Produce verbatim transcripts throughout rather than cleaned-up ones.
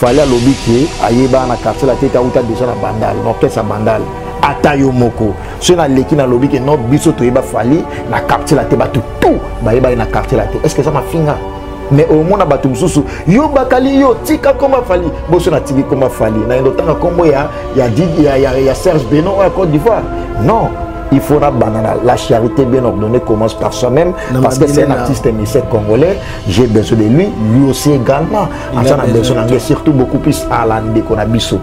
fallait à lobby qui ayeba na quartier la tête auta déjà la bandale non qu'est-ce bandale atayo moko so na leki na lobby que non biso to yeba fallait na quartier la tête ba tout tout ba yeba na quartier la tête est-ce que ça m'a finga mais au moins na batu mususu yo bakali yo tika comme fallait boso na tiki comme fallait na ndotanga kombo ya ya ya ya ya Serge Beno à Côte d'Ivoire non. Il faudra banana. La charité bien ordonnée commence par soi-même parce que c'est un artiste émissaire congolais. J'ai besoin de lui, lui aussi également. En ça, on a besoin d'anglais, surtout beaucoup plus à l'andé qu'on a bissou.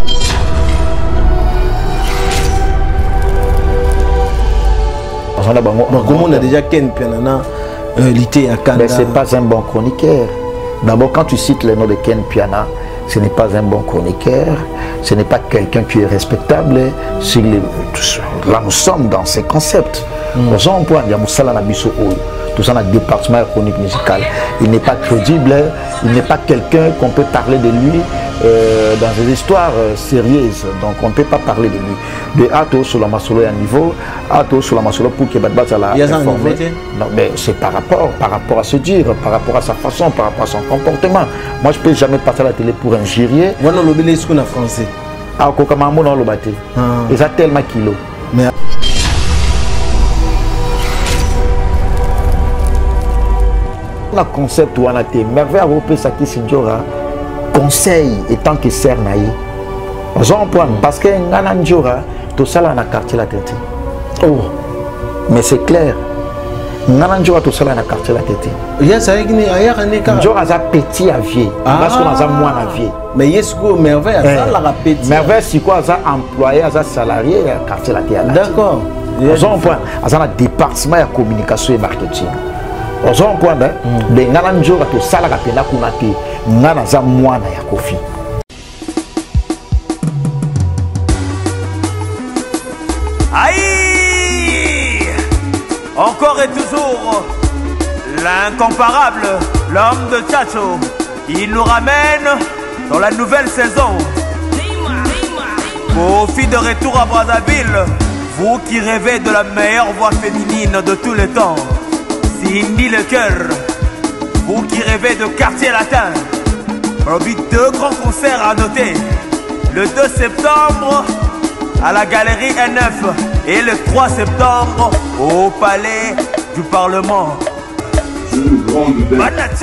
Comment on a déjà Ken Pianana l'été à Canada. Mais c'est pas un bon chroniqueur. D'abord, quand tu cites le nom de Ken Piana, ce n'est pas un bon chroniqueur, ce n'est pas quelqu'un qui est respectable. Là, nous sommes dans ces concepts. Nous avons un point, il y a Moussala Nabiso, tout ça dans le département chronique musicale. Il n'est pas crédible, il n'est pas quelqu'un qu'on peut parler de lui euh, dans des histoires euh, sérieuses. Donc, on ne peut pas parler de lui. De Ato sur la Masolo, il y a un niveau. Ato sur la Masolo pour qu'il y ait la informé. Non, mais c'est par rapport, par rapport à se dire, par rapport à sa façon, par rapport à son comportement. Moi, je ne peux jamais passer à la télé pour injurier. Moi, non, le ce qu'on a français. Ah, Kokamamo, non, le bâti. Et ça, tellement kilo. Mais le concept où on a été merveilleux à Europé, ça qui s'y conseil étant que sert naï. On prend parce que Ngananjora, tout ça là dans quartier la tête. Oh, mais c'est clair. Ngananjora tout ça là dans quartier la tête. Il y a ça qui n'est ailleurs en écart. Njora ça petit à vieux. Parce qu'on a ça moins à vieux. Mais est-ce que merveille ça la petit. Merveille c'est quoi ça employé, ça salarié quartier la tête. D'accord. On prend ça dans département de communication et marketing. On prend des Ngananjora tout ça là rapena kunate. Ngana za mwana ya Kofi. Aïe! Encore et toujours, l'incomparable, l'homme de Tchacho. Il nous ramène dans la nouvelle saison. Kofi de retour à Brazzaville. Vous qui rêvez de la meilleure voix féminine de tous les temps. Cindy le cœur. Vous qui rêvez de quartier latin. Deux grands concerts à noter. Le deux septembre à la galerie N F et le trois septembre au palais du Parlement. J'ai une grande dette.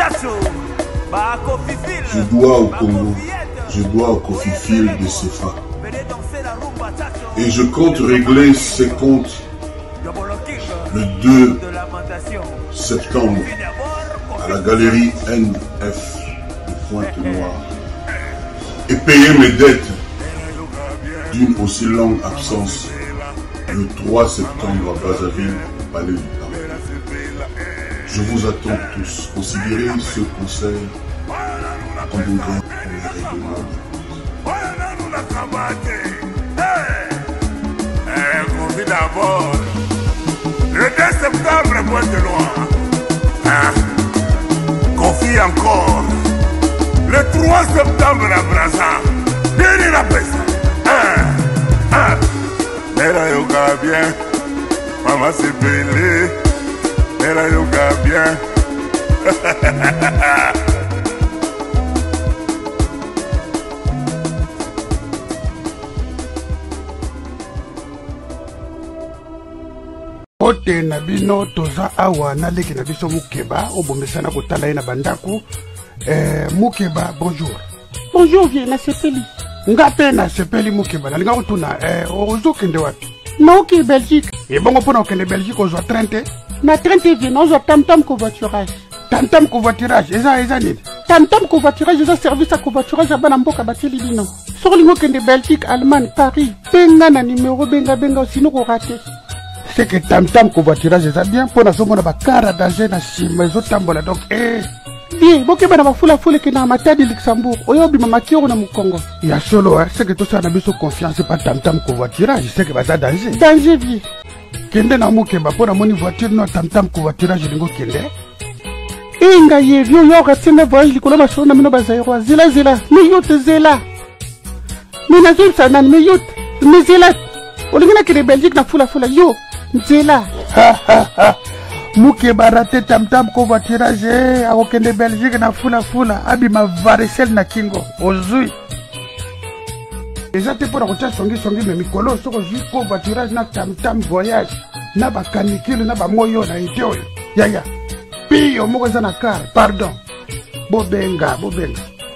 Je dois au Congo. Je dois au Kofi de Sefa. Et je compte régler ces comptes le deux septembre à la galerie N F de Pointe-Noire et payer mes dettes d'une aussi longue absence le trois septembre à Brazzaville, au Palais du Parlement. Je vous attends tous. Considérez ce conseil en vous donnant les règlements. D'abord, le deux septembre, Pointe-Noire. Hein? Confie encore. Le trois septembre à Brazza. Bien la peste. Hein? Hein? Mera yoga bien. Maman c'est belé. Mera yoga bien. Ote na bino toza awa na leki na biso Mukeba obomesana kotala ye na bandako. Eh, Mukeba, bonjour. Bonjour vieux, na sepeli. Ngape na sepeli Mukeba, na linga kutuna eh ozo kende wapi? Na oki Belgique. E bongo pona okende Belgique ozwa trente? Na trente vieux, na ozwa tam-tam covoiturage. Tam-tam covoiturage, eza eza nini? Tam-tam covoiturage eza service à covoiturage bana mboka bateli bino. Soko lingo kende Belgique, Allemagne, Paris, benga na numéro benga benga sino ko rater. C'est que tam-tam covoiturage est bien pour la zone de Bakara danger na chima zotambola donc eh bien boke bana bafula fule ke na matadi Luxembourg oyobi mama kioko na Mukongo ya solo hein c'est que tout ça na biso confiance pas tam-tam covoiturage c'est que baza danger danger vie kende na Mukeba pour la moni voiture no tam-tam covoiturage lingo kende inga ye yo yo ratina voyage likolo ba shona mino bazairo zila zila mi yote zela mi na zul sana mi yote mi zela olingina ke Belgique na fula fula yo Nzela. Mukeba raté tam tam covoiturage akokende Belgique na fula fula abima varicelle na kingo ozui eza te mpona kotia songi songi me mikolo soko ozwi covoiturage na tam tam voyage na bakanikile na bamoyo na ete oyo yaya piyo moko eza na kar pardon bobenga bobenga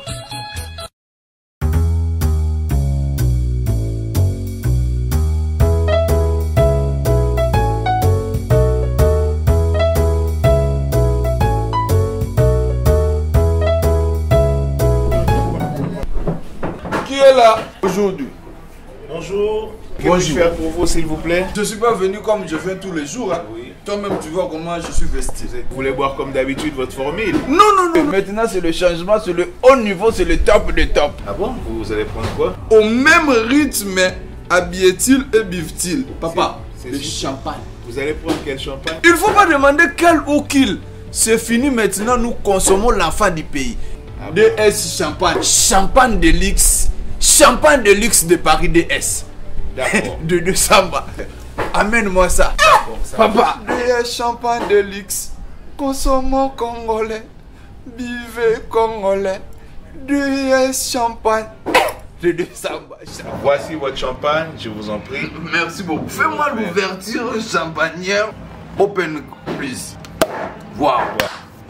Là aujourd'hui. Bonjour. Que puis-je faire pour vous, s'il vous plaît? Je suis pas venu comme je viens tous les jours. Hein. Oui. Toi-même, tu vois comment je suis vesti. Vous voulez boire comme d'habitude votre formule? Non, non, non. Maintenant, c'est le changement, c'est le haut niveau, c'est le top de top. Ah bon? Vous allez prendre quoi? Au même rythme, habille-t-il et bive-t-il. Papa, c'est le champagne. Vous allez prendre quel champagne? Il faut pas demander quel ou qu'il. C'est fini maintenant, nous consommons l'enfant du pays. Ah D S bon? Champagne. Champagne de luxe. Champagne de luxe de Paris D S. D'accord. de, de Samba. Amène-moi ça. ça Papa. D S champagne de luxe. Consommons congolais. Buvez congolais. D S champagne de, de Samba. Voici votre champagne, je vous en prie. Merci beaucoup. Fais-moi l'ouverture champagnière. Open, please. Wow. wow.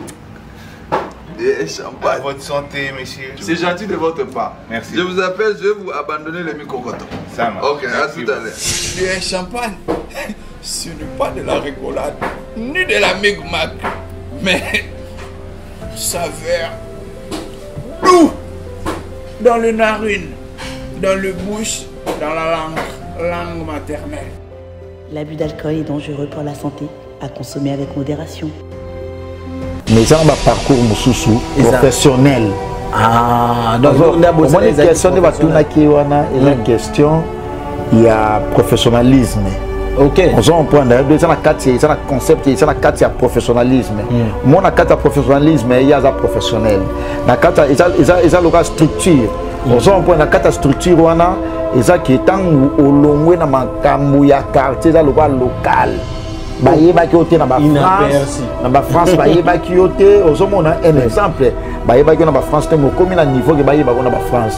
Et champagne. À votre santé, monsieur. C'est gentil de votre part. Merci. Je vous appelle, je vais vous abandonner les micro-cotons. Ça marche. Ok, à tout à l'heure. Et champagne, ce n'est pas de la rigolade, ni de la migmac, mais saveur doux dans les narines, dans le bouche, dans la langue, langue maternelle. L'abus d'alcool est dangereux pour la santé, à consommer avec modération. Mais ça, on va parcours Moussoussou professionnel. Ah, donc on a besoin de question de la question, il y a professionnalisme. Ok. On prend d'ailleurs, ça a un concept, ça a un professionnalisme. Moi, on a un professionnalisme, il y a un professionnel. Il y a une structure. On prend une structure, il y a qui est au long de la quartier local. Bayeba ki ote na ba France na ba France bayeba ki ote ozomona un exemple bayeba ki na ba France te mo komi na niveau ke bayeba ko na ba France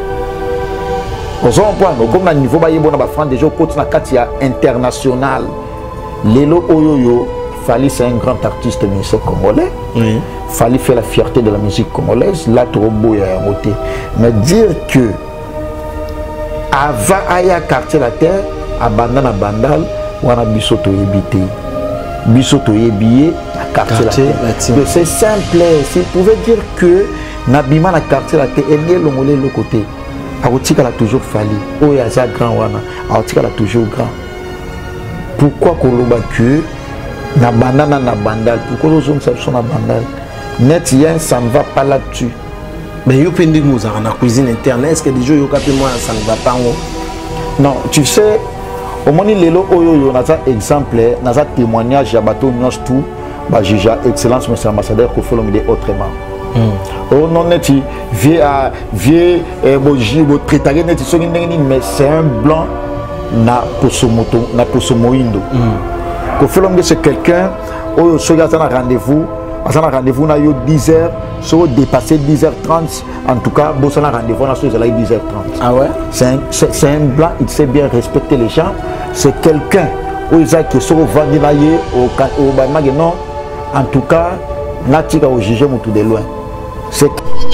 ozomona ko na niveau bayeba na ba France déjà côté na kati ya international lelo oyoyo Fally c'est un grand artiste musicien congolais. Oui. Fally fait la fierté de la musique congolaise là trop beau ya moté mais dire que avant aya quartier la terre abandonne bandal wana bisoto yebité bisoto yebié na quartier la c'est simple s'il pouvait dire que nabima na quartier la terre ene longolé le côté aotika la toujours Fally oya za grand wana aotika la toujours grand pourquoi koloba que na banana na bandal pourquoi les hommes sont na bandal net yen ça ne va pas là-dessus mais yo pendi muza na cuisine interne est-ce que déjà yo kapé moi ça ne va pas non tu sais au moins lelo oyo naza exemple naza témoignage ya bato nyos tout ba juge excellence monsieur ambassadeur ko folo mide autrement oh non neti vie à vie boji bo traiter neti so ndenge mais c'est un blanc na posomoto na posomoindo ko folo mide c'est quelqu'un oyo so ga na rendez-vous à un rendez-vous na yo dix heures so dépasser dix heures trente en tout cas bon ça na rendez-vous na so dix heures trente. Ah ouais, c'est un c'est un blanc, il sait bien respecter les gens, c'est quelqu'un où ils a qui sont vendus là au au bamage non en tout cas natika au juger mutu de loin c'est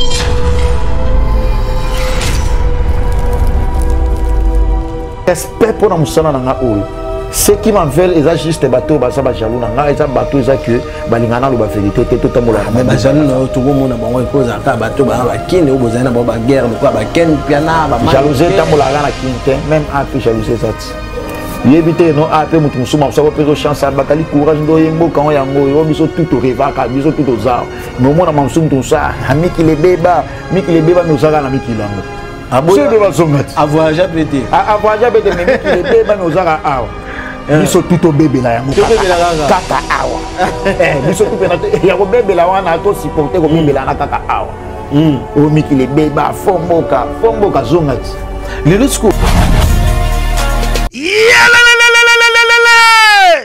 respect pour la musala na oyo. Ceux qui m'en veulent, ils ont juste des bateaux, ils ont jaloux, ils ont bateaux, ils ont que balingana la vérité, tout le monde. Mais les jaloux, tout le monde a bon, ils posent un bateau, ils ont besoin de guerre, de quoi, ken piana, jalousie, tant la gana quinte, même un peu jalousie ça. Il évite non un peu mutu musuma, ça va faire chance à bakali courage do yembo quand yango, yo biso tout au revaka, biso tout aux arts. Mais moi na mamsum tout ça, ami qui les bébas, mi qui les bébas nous ça na mi qui lango. Ah bon, à voyager pété. À voyager pété, mais mi qui les bébas nous ça ah. Biso tout au bébé là yango kaka awa eh biso tout pena yango bébé là wana to supporter ko bébé là na kaka awa mm o miki le bébé fomboka fomboka zongati le lusco. Chant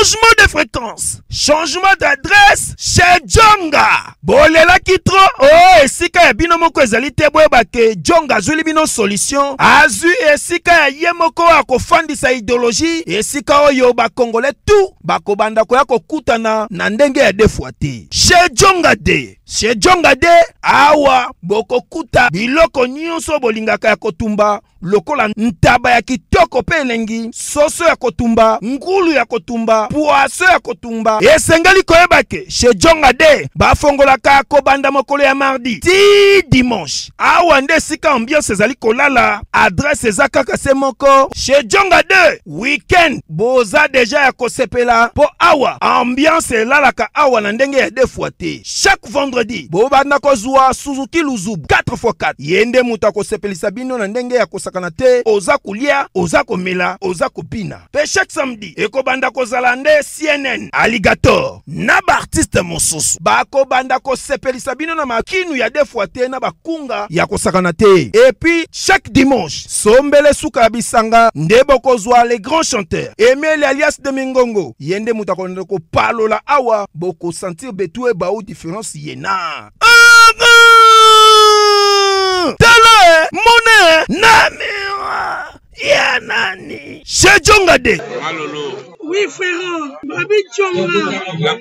changement de fréquence, changement d'adresse chez Djonga. Bolela kitro, oh, esika ya bino moko ezali te boyeba ke Djonga azuli bino solution. Azu esika ya ye moko akofandisa idéologie, esika oyo ba Congolais tout bakobanda koya kokutana na ndenge ya defuate. Chez Djonga de, chez Djonga de, awa bokokuta biloko nyonso bolingaka ya kotumba. Lokola ntaba ya kitoko pe elengi, soso ya kotumba, ngulu ya kotumba, poaso ya kotumba. Esengeli koyeba ke chez Djonga de bafongolaka kobanda mokolo ya mardi ti dimanche. Awa nde sika ambiance ezali kolala, adresse eza kaka se moko. Chez Djonga de weekend boza deja ya kosepela po awa ambiance elalaka awa na ndenge ya defuate. Chaque vendredi bobanda kozwa Suzuki Luzubu quatre fois quatre. Yende muta kosepelisa bino na ndenge ya kosaka kanate, oza kulia, oza komela, oza kopina. Pe chaque samedi, eko banda ko zalande C N N, Alligator, na ba artiste mosusu. Ba ko banda ko sepelisa bino na makinu ya defuate na bakunga ya kosakanate. Et puis, chaque dimanche, sombele suka bisanga, ndebo kozwa les grands chanteurs. Emile alias de Mingongo, yende mutakonde ko palola awa, boko sentir betue ba ou différence yena. Tele, monnaie, namira, ya nani. Chez Djonga de. Oui, frère, Babi Djonga.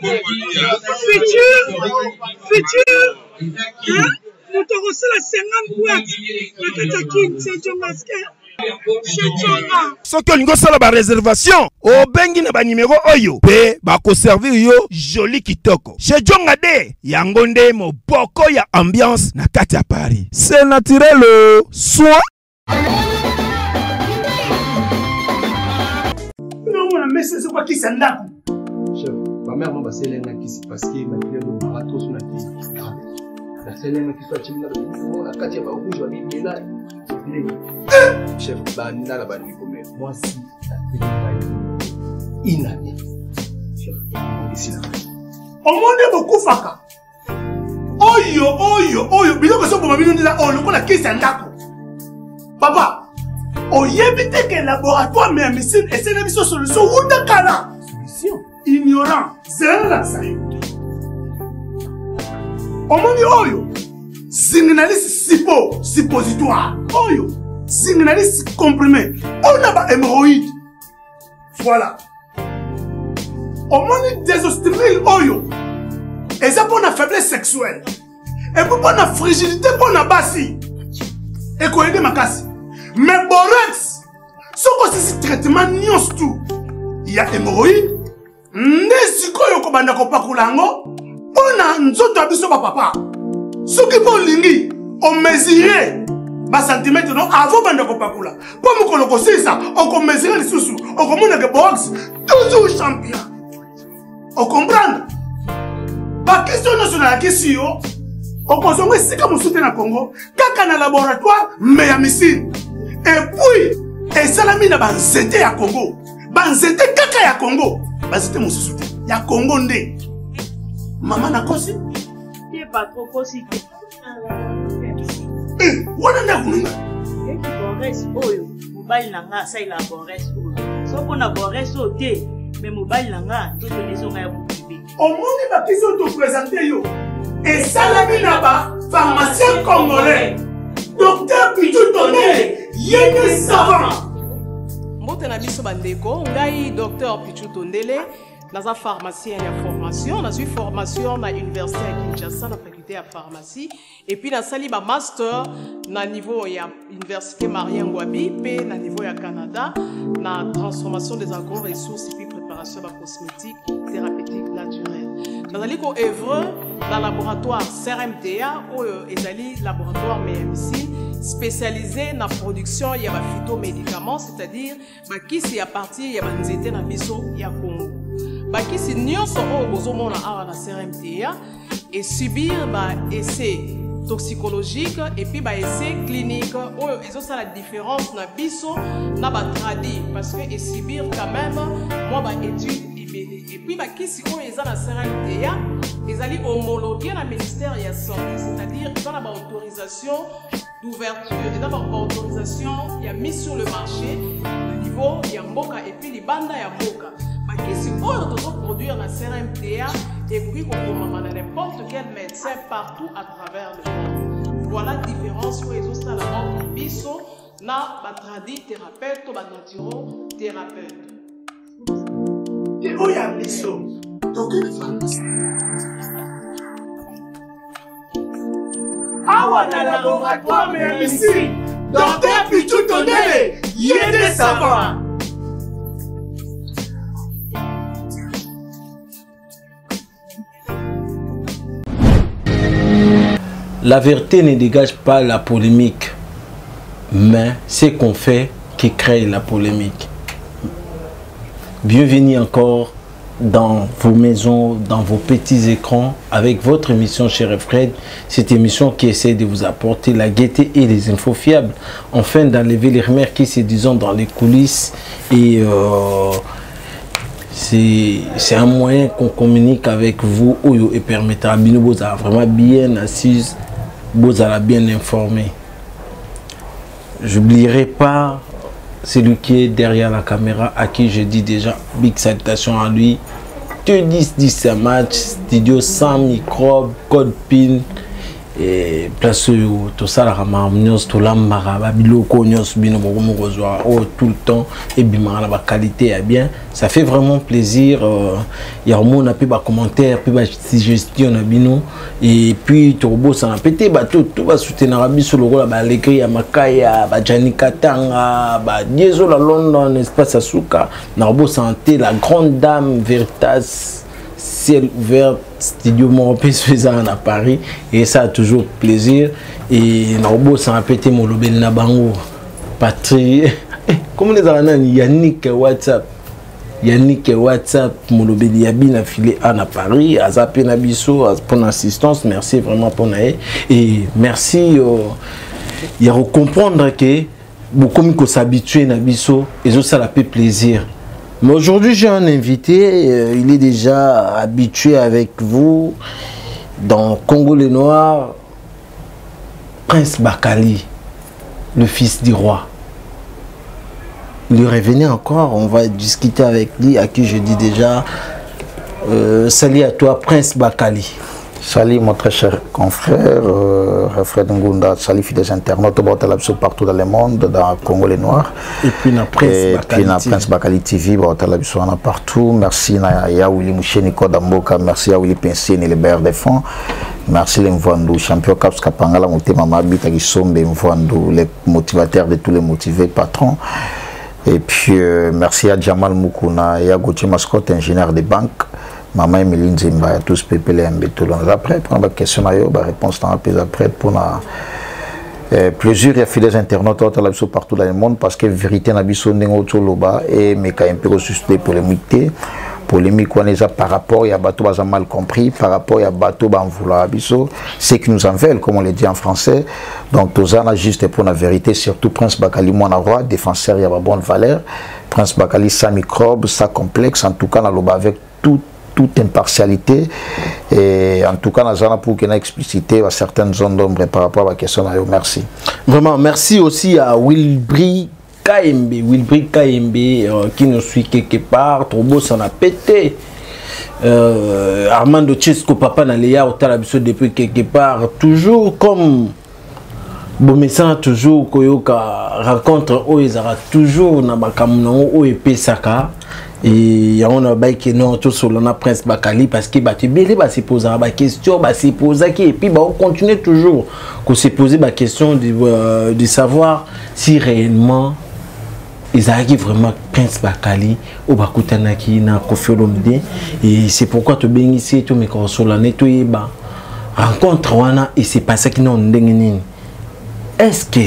Futur, futur, hein? Nous t'avons reçu la cinquante boîtes. La Katakine, c'est Djonga. Chez Djonga. Soki olingo sala ba réservation, o bengi na ba numéro oyo, pe ba ko servir yo joli kitoko. Chez Djonga de, yango nde moboko ya ambiance na kati ya Paris. C'est naturel, soit. Non, mon mais c'est quoi qui s'en a? Chef, ma mère m'a passé l'un qui s'est passé, ma mère m'a marathon sur la télé. La scène qui soit chimina, la kati ya ba rouge, on est là. Chef, bah, n'a la banni comme moi, si la télé inanée. Chef, ici là. Au monde est beaucoup faka. Oyo, oyo, oyo, bien que ça pour ma vie, on dit là, oh, le coup la caisse est d'accord. Papa, on y évite que le laboratoire mais médecine et c'est une solution ou de cala. Solution. Ignorant, c'est là ça. Au monde oyo. Signaliste sipo, suppositoire. Oyo. Signaliste comprimé. On a pas hémorroïde. Voilà. Au monde des ostéopathes oyo. Et ça pour la faiblesse sexuelle. Et pour la fragilité pour la bassi. Et qu'on aide ma casse. Mais borax. Ce que c'est ce traitement nions tout. Il y a hémorroïde. Nesiko yoko banda ko pakulango. On a nzoto abiso papa. Ce qui peut lingi, on mesure bas centimètres non avant bande ko pakula. Pour me koloko c'est ça, on peut mesurer les sous-sous, on commande que box toujours champion. On comprend? Pas question nationale question. On consomme c'est comme soutien na Congo, kaka na laboratoire mais ya missile. Et puis et salami na banzete ya Congo. Banzete kaka ya Congo. Banzete mon soutien. Ya Congo ndé. Maman na kosi. Pas trop possible. Eh, voilà la boulot. Et qui boresse oyo, mobile nanga ça il a boresse oyo. So qu'on a boresse au thé, mais mobile nanga tout les gens à vous. Au monde la question te présenter yo. Et ça la binaba, pharmacien congolais. Docteur Pitou Tondele, yéne savant. Mbotena biso bandeko, ngai docteur Pitou Tondele. Dans la pharmacie, il y a formation. On a eu formation dans l'université à Kinshasa, la faculté de pharmacie. Et puis, dans le master, dans le niveau de l'université Marien Ngouabi, puis dans le niveau du Canada, dans la transformation des agro-ressources et puis préparation de la cosmétique thérapeutique naturelle. Dans le œuvre dans le laboratoire C R M T A, ou le laboratoire M M C, spécialisé dans la production de phytomédicaments, c'est-à-dire qui c'est à partir de nzete na biso ya Congo. Baki si nyonso o bozomona awa na C R M T A et subir ba essai toxicologique et puis ba essai clinique o eso ça la différence na biso na ba tradi parce que et subir quand même moi ba étude et puis ba kisi o eza na C R M T A ezali homologué na ministère ya santé, c'est-à-dire dans la autorisation d'ouverture et d'abord autorisation il y a mis sur le marché le niveau ya mboka et puis les banda ya mboka. bakisi oyo tozoproduire na C R M T A ekoki kokomama na n'importe quel médecin partout à travers le monde. Voilà la différence oyo ezosala entre biso na batradi thérapeute to banaturo-thérapeute. Et oyo ya biso tokoki pharmacie. Awa na laboratoire ya Misiri, docteur Pichu Tondele, yede savant. La vérité ne dégage pas la polémique, mais c'est qu'on fait qui crée la polémique. Bienvenue encore dans vos maisons, dans vos petits écrans, avec votre émission Cher Fred, cette émission qui essaie de vous apporter la gaieté et les infos fiables, afin d'enlever les remères qui se disent dans les coulisses. Et euh, c'est un moyen qu'on communique avec vous et permettra à vous vraiment bien assise, vous bien informé. J'oublierai pas celui qui est derrière la caméra, à qui je dis déjà big salutation à lui. T dix dix match, studio sans microbes, code pin, et place tout ça la ramanios, tout l'amara, biloko nyos bino tout le temps et bimara la qualité est bien. Ça fait vraiment plaisir. Il y a un monde peu bas commentaire, peu bas suggestion bino et puis turbo ça a pété bateau tout va soutenir Arabi sur le rôle ba l'écrit ya makaya ba Jani Katanga ba Dieso la London espace Asuka Narbo santé la grande dame Veritas ciel ouvert studio Moropé Suézan à Paris et ça a toujours plaisir et Narbo ça a pété mon lobel na bango Patrick comment les aranani Yannick WhatsApp Yannick WhatsApp Molobeli Yabi a filé à Paris, à Zapé Nabiso pour l'assistance, merci vraiment pour naïe et merci il y a à comprendre que beaucoup de s'habituer Nabiso et ça la fait plaisir. Mais aujourd'hui j'ai un invité, euh, il est déjà habitué avec vous dans Congo les Noirs, Prince Bakali, le fils du roi. Il revenait encore, on va discuter avec lui, à qui je dis déjà euh, salut à toi Prince Bakali. Salut mon très cher confrère, euh, Fred Ngunda, salut fidèles internautes, partout dans le monde, dans Congo les Noirs. Et puis na Prince et Bakali, puis na Prince Bakali T V, partout. Merci na Yaouli Moucheniko Damboka, merci Yaouli Pensine, les Bères des Fonds. Merci les Mvandou, champion Caps Kapangala, Moutema Mabita Gisombe, Mvandou, les motivateurs de tous les motivés patrons. Et puis euh, merci à Jamal Moukouna et à Gauthier Mascotte, ingénieur des banques. Maman Emeline Zimba, tous Pépé les Mbetolon. Après, pour la question, la réponse dans la prise après pour la plusieurs fidèles internautes partout dans le monde parce que vérité n'a biso n'engo toloba et mais quand un peu suscité polémique polémique on est par rapport à bateau bas mal compris par rapport à bateau bas vouloir biso c'est qui nous en veulent comme on le dit en français donc tout ça juste pour la vérité surtout Prince Bakali mon roi défenseur il y a bonne valeur Prince Bakali sans microbe sans complexe en tout cas dans le avec tout toute impartialité et en tout cas nous pour qu'il y ait explicité à certaines zones d'ombre par rapport à la question. Merci. Vraiment, merci aussi à Wilbri Kaembe, Wilbri Kaembe euh, qui nous suit quelque part, trop beau ça a pété. Euh, Armando Chesco Papa Naléa au Talabiso depuis quelque part, toujours comme Bomessan toujours Koyoka rencontre Oezara toujours na bakamuno o epé saka. Et on a baïké non tout sur le Prince Bakali parce que bah tu bien bah se poser bah question bah se poser qui et puis bah on continue toujours qu'on se poser bah question de euh, de savoir si réellement ils arrivent vraiment Prince Bakali ou Bakutanaki na Koffi Olomide et c'est pourquoi tu bien ici tout mais quand sur la nettoyer bah rencontre wana et c'est pas ça qui non ndengeni est-ce que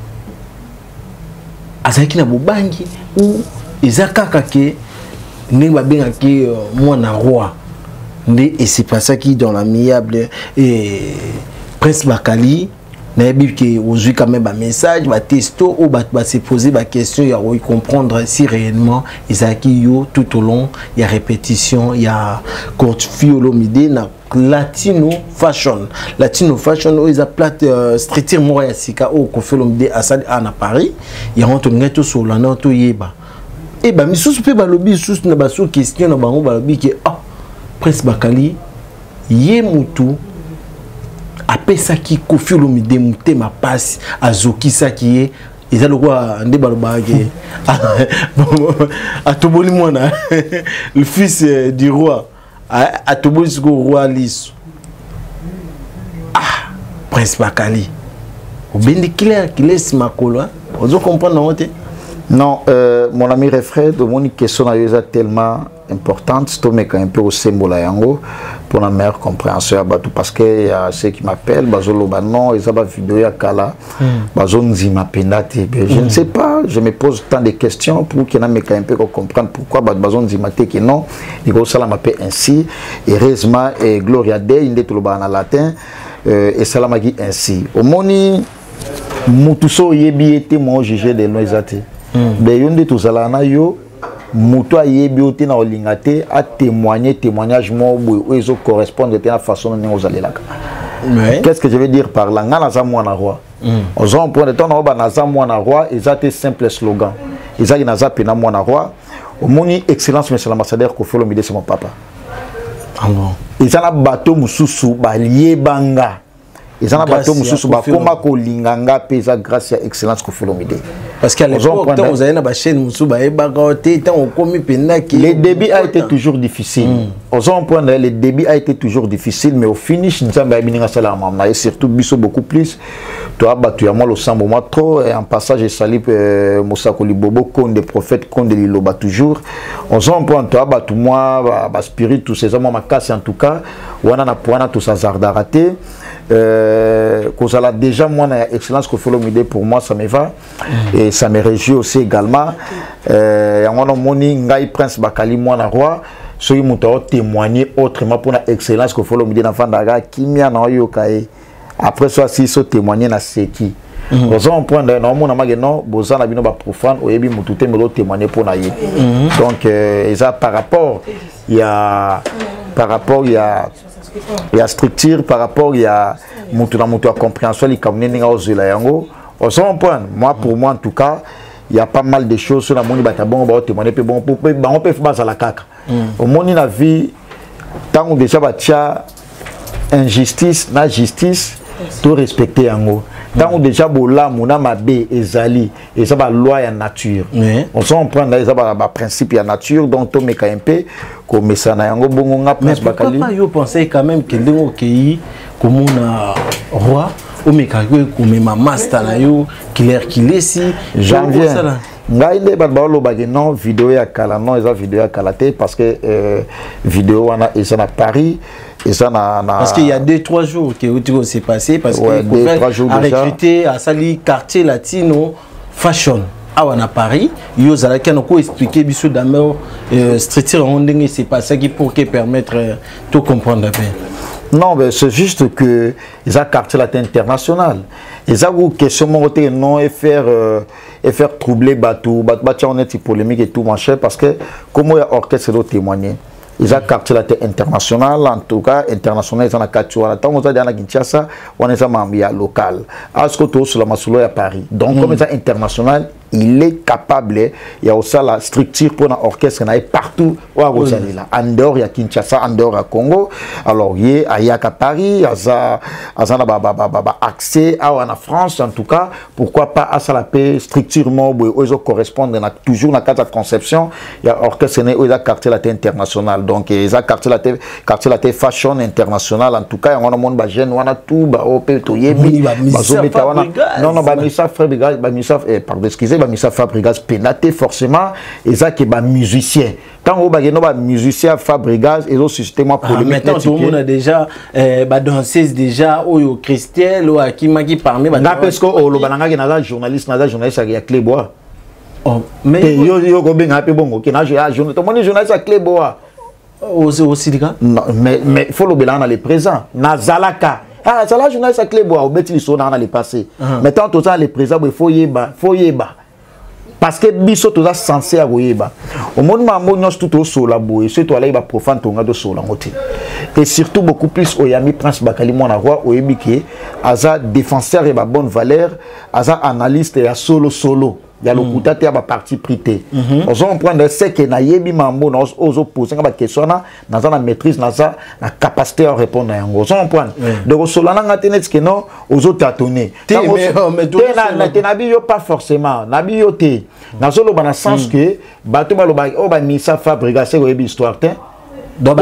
azaki na bobangi ou izakaka ke N'est-ce bien que moi na roi et c'est pas ça qui dans l'amiable et Prince Bakali n'a bien que aujourd'hui quand même un message va testo ou va se poser la question il y a comprendre si réellement ils acquis tout au long il y a répétition il y a Koffi Olomide na latino fashion latino fashion où ils a plate streetir moya sika au Koffi Olomide à ça à Paris il y a un tout sur la note yeba et bah misusu pe balobi sous na baso question na bango balobi que ah Prince Bakali ye mutu apesaki Koffi Olomide mutema pasi azokisaki ye eza lokwa nde balobaki atoboli mwana le fils du roi atoboli siko roi liso ah Prince Bakali obendi clair qu'il est makolo ozo comprendre non te non euh, mon ami Refred de mon question est tellement importante c'est un peu au symbole yango pour la meilleure compréhension parce que y a ceux qui m'appellent bazolo banon et ça va vidéo ya kala bazon zima pendate je ne sais pas je me pose tant de questions pour qu'il y en a un peu comprendre pourquoi bazon zima te que non il faut ça la m'appelle ainsi heureusement et gloria dei inde tout le bas en latin et ça la magi ainsi au moni mutuso yebi était mon jugé de noisate de yonde tout ça na yo muto ayebi ote na olingate a témoigner témoignage mo boy ezo correspondre à la façon dont vous allez là. Qu'est-ce que je veux dire par là ngana za mwana roi aux on prend de temps na ba na za mwana roi ezate simple slogan ezaki na za pena mwana roi au moni excellence monsieur l'ambassadeur Koffi Olomide c'est mon papa ah non ezana bateau mususu ba liebanga ezana bateau mususu ba koma ko linganga pesa grâce à excellence Koffi Olomide. Parce qu'à l'époque, quand vous avez une chaîne, le débit a été toujours difficile. Le débit a été toujours difficile, mais au finish, nous avons et surtout beaucoup plus. Tu as battu à moi le sambo trop et en passage, je salue Moussa Kolibobo, comme des prophètes, comme des liloba toujours. On s'en prend, tu as battu moi, spirit, tous ces hommes, ma casse en tout cas, on a point tout ça zardaraté. Euh, cause là déjà moi excellence Koffi Olomide pour moi ça me va et ça me réjouit aussi également euh on a moni ngai Prince Bakali moi na roi so yi muto témoigner autrement pour la excellence Koffi Olomide na fandara kimia na yo kai après ça si so témoigner na seki Ozo on prend non mon amage non boza na bino ba profane oyebi mutu te melo témoigner pour na yebi donc euh, ça par rapport il y a par rapport il y a il y a structure par rapport il y a mutu na mutu à compréhension li kamne ninga ozela yango ozo on prend moi pour moi en tout cas il y a pas mal de choses sur la moni ba bon ba témoigner pe bon pour ba on peut faire ça la kaka au moni na vie tant déjà ba tia injustice na justice tout respecter yango tant déjà bola mona mabe ezali et ça va loi ya nature on s'en prend là ça va principe ya nature donc to meka un peu comme ça na yango bongo nga Prince Bakali. Mais pourquoi pas yo penser quand même que ndenge okei comme un roi o meka ko comme ma master na yo clair qu'il est si janvier ngai nde bat ba lo ba non vidéo ya kala non eza vidéo ya kala te parce que euh, vidéo wana eza na Paris. Et ça na, na... Parce qu'il y a deux trois jours que tout s'est passé parce ouais, que a recruté à Sali quartier latino fashion à wana Paris yo zalaki na ko expliquer biso d'abord structure ondenge c'est pas ça qui pour que permettre tout comprendre bien. Non, mais c'est juste que ils ont quartier latin international. Ils ont une question non et faire euh, et faire troubler bateau, bateau on est polémique et tout machin parce que comment il y a orchestre de témoigner. Ils ont quartier latin international, en tout cas international ils ont quartier latin. On a dit à Kinshasa, on est à local. À ce que tout sur la Masoulo à Paris. Donc mm. comme ils ont international, il est capable, il y a aussi la structure pour l'orchestre partout où à Rosalila. En dehors, il y a Kinshasa, en dehors, il y a Congo. Alors, il y a Yaka Paris, il y a accès à la France, en tout cas. Pourquoi pas à la structure où ils correspondent toujours dans la conception. Il y a l'orchestre où il y a quartier latin international. Donc, il y a quartier latin, quartier latin fashion international. En tout cas, il y a un monde de jeunes, il y a tout, il y a non, non, Missa Fabrigas, pardon, excusez Missa Fabrigas pénaté forcément et ça qui est musicien. Quand on a musicien Fabrigas et autres systèmes polémiques. Maintenant tout le monde a déjà bah danseuse déjà ou Christelle ou qui m'a qui parmi bah parce que au Lobananga qui n'a journaliste n'a journaliste à Clébois. Oh mais yo yo ko benga pe bongo qui n'a journaliste tout le monde journaliste à Clébois. Aussi aussi les gars. Non mais mais il faut le bilan dans les présents. Nazalaka. Ah ça là journaliste à Clébois au bêtis sont dans les passés. Maintenant tout ça les présents il faut yeba, faut yeba. Parce que biso tout ça censé à goyeba. Au monde mambo nous tout au sol la boue, c'est toi là il va profane ton gars de sol en côté. Et surtout beaucoup plus au Yami Prince Bakali mon roi au Ebike, aza défenseur et ba bonne valeur, aza analyste et à solo solo. Il y a le Kouta qui a parti prité. On prend ce que na yebi mambo na ozo poser nga ba question na na za na maîtrise na za na capacité à répondre à yango. On prend. Donc solana nga tenet que non ozo tâtonner. Mais na na bi yo pas forcément. Na bi yo te. Na solo ba na sens que bato ba lo ba o ba misa fabrication ko yebi histoire te. Donc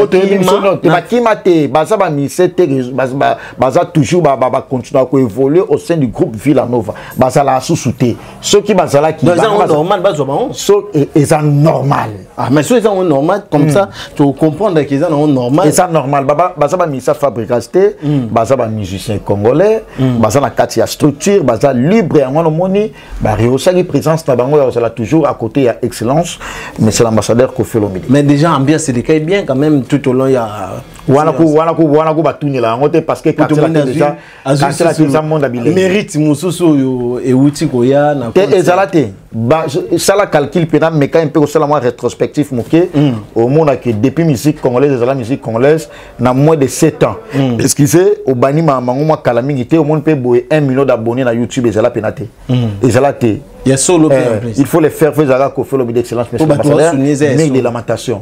baza toujours ba continuer à évoluer au sein du groupe Villanova. Baza la sous-souté. Ceux qui baza là qui normal baza bon. So et ça normal. Ah mais ceux sont normal comme ça tu comprends qu'ils sont normal. Et ça normal baba baza ba misa fabricaste, baza ba musicien congolais, baza na kati ya structure, baza libre en on moni, ba réussir la présence na bango ya là toujours à côté ya excellence, mais c'est l'ambassadeur Kofi Olomide. Mais déjà ambiance c'est des bien quand même tout au long il y a wanaku wanaku wanaku batuni la ngote parce que quand c'est déjà quand c'est déjà monde habile mérite mususu et outil koya na te ezalate ba ça la calcul pena mais quand un peu ça la moi rétrospectif moké au monde que depuis musique congolaise la musique congolaise na moins de sept ans excusez au bani ma mangoma kalamingi te au monde peut boyer un million d'abonnés na YouTube ezala penate ezalate il y a solo il faut les faire faire ça Kofi Olomide d'excellence monsieur l'ambassadeur mais de lamentation.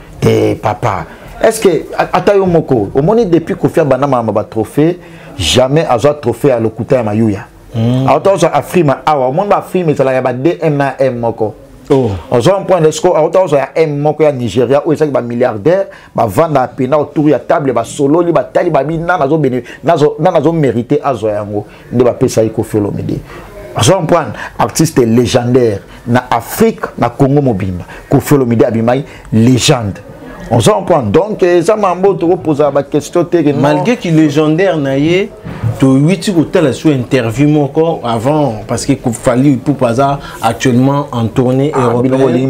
Et papa, est-ce que Atayo Moko, au moment depuis Kofi Banama ma trophée, jamais à un trophée à l'Okuta Mayuya. À autant à Afrima, à au monde Afrima, ça y a D M A M Moko. Oh, on a un point de score, à autant à M Moko à Nigeria, où il y a un milliardaire, va vendre à Pena autour de la table, va solo, il va tailler, va mina, n'a pas mérité à Zoyango, ne va pas ça Kofi Olomide. Un point artiste légendaire na Afrique, na Congo Mobimba, Kofi Olomide Abimai, légende. On s'en prend donc ça m'a posé la question malgré qu'il est légendaire naïe tu huit hôtel sur interview encore avant parce qu'il fallait pour pas actuellement en tournée européenne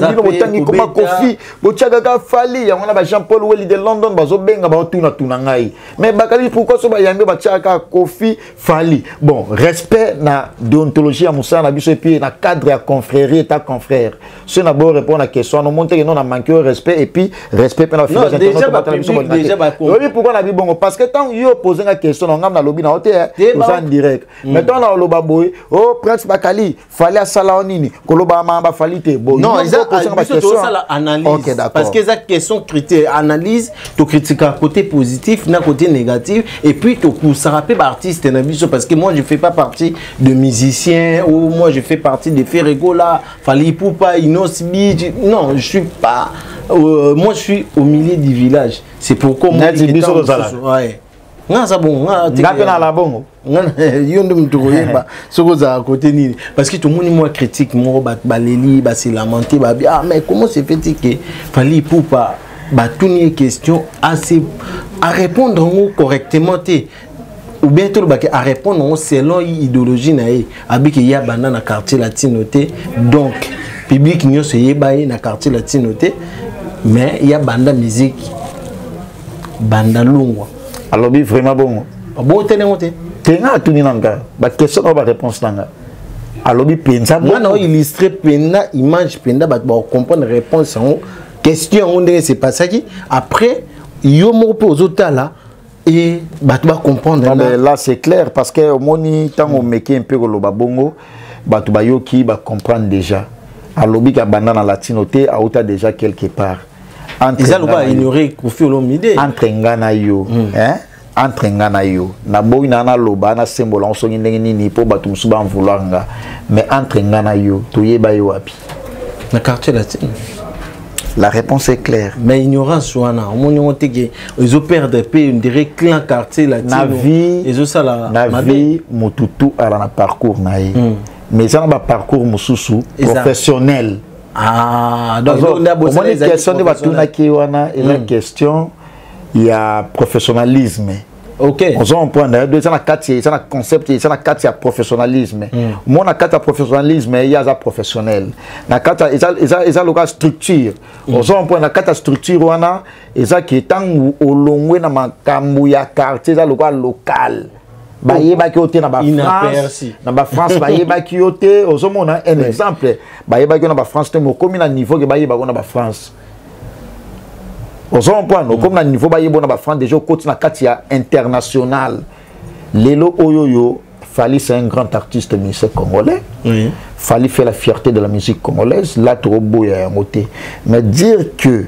comment Kofi bochaka fali on a Jean-Paul Welly de London bazo benga ba tuna tuna ngai mais bakali pourquoi so ba yambe bachaka Kofi fali bon respect na déontologie à Moussa na biso et puis na cadre à confrérie et à confrère ce n'a beau répondre à la question on montre que non on a manqué au respect et puis respect pendant non déjà ba public déjà ba oui pourquoi on a dit bon parce que tant yo poser la question on a lobby na hôtel en direct maintenant là loba boy oh Prince Bakali fallait sala nini koloba mamba falite bon non ils ont posé la question analyse parce que ça question critère analyse tu critiques à côté positif na côté négatif et puis tu ça rappelle artiste na biso parce que moi je fais pas partie de musicien ou moi je fais partie de Ferrego là fallait pour pas Inosbi non je suis pas Euh, moi je suis au milieu du village c'est pourquoi moi je suis ouais nga ça bon nga ngapena la bongo yondo mtukoyeba soko za côté ni parce que tout le monde moi critique moi ba baleli ba se lamenter ba ah mais comment c'est fait que fallait pour pas ba tourner question assez à répondre correctement té ou bien tout le bac à répondre selon idéologie naé abiki ya banda na quartier latinoté donc public nyo se yebaye na quartier latinoté mais il y a banda musique banda lungwa alors bi vraiment bon bon tene monté tenga tuni nanga ba question ba réponse nanga alors bi pensa moi non illustrer penda image penda ba comprendre réponse en question on dirait c'est pas ça qui après yo mo pose là et ba tu vas comprendre non, mais là c'est clair parce que au moni tant on meke un peu lo ba bongo ba tu ba yo ki ba comprendre déjà à lobby ka banda na latinoté a outa déjà quelque part entre ils allent pas ignorer Kofi Olomide entre ngana yo hein entre ngana yo na boy na na loba na symbole on so ndenge nini po batu musuba en vouloir nga mais entre ngana yo to yeba yo wapi na quartier latin la réponse est claire mais ignorance wana on on te que ils opèrent des pays on dirait clan quartier latin na vie ils ont ça la na vie mututu ala na parcours na ye mais ça n'a pas parcours mususu professionnel ah donc on a besoin de question de batuna qui wana et la question il y a professionnalisme OK on on prend deux ça na quatre ça na concept ça na quatre professionnalisme moi na quatre professionnalisme il y a ça professionnel na quatre ça ça ça local structure on on prend na quatre structure wana et ça qui est tant au longwe na makambu ya quartier ça local local bayeba ki ote na ba France na ba France bayeba ki ote ozomona un exemple bayeba ki na ba France te mo komi na niveau ke bayeba ko na ba France ozomona point comme na niveau bayeba na ba France déjà côté na kati ya international lelo oyoyo Fali, c'est un grand artiste musicien congolais. Oui. Fali fait la fierté de la musique congolaise. Là, trop beau, il y a un côté. Mais dire que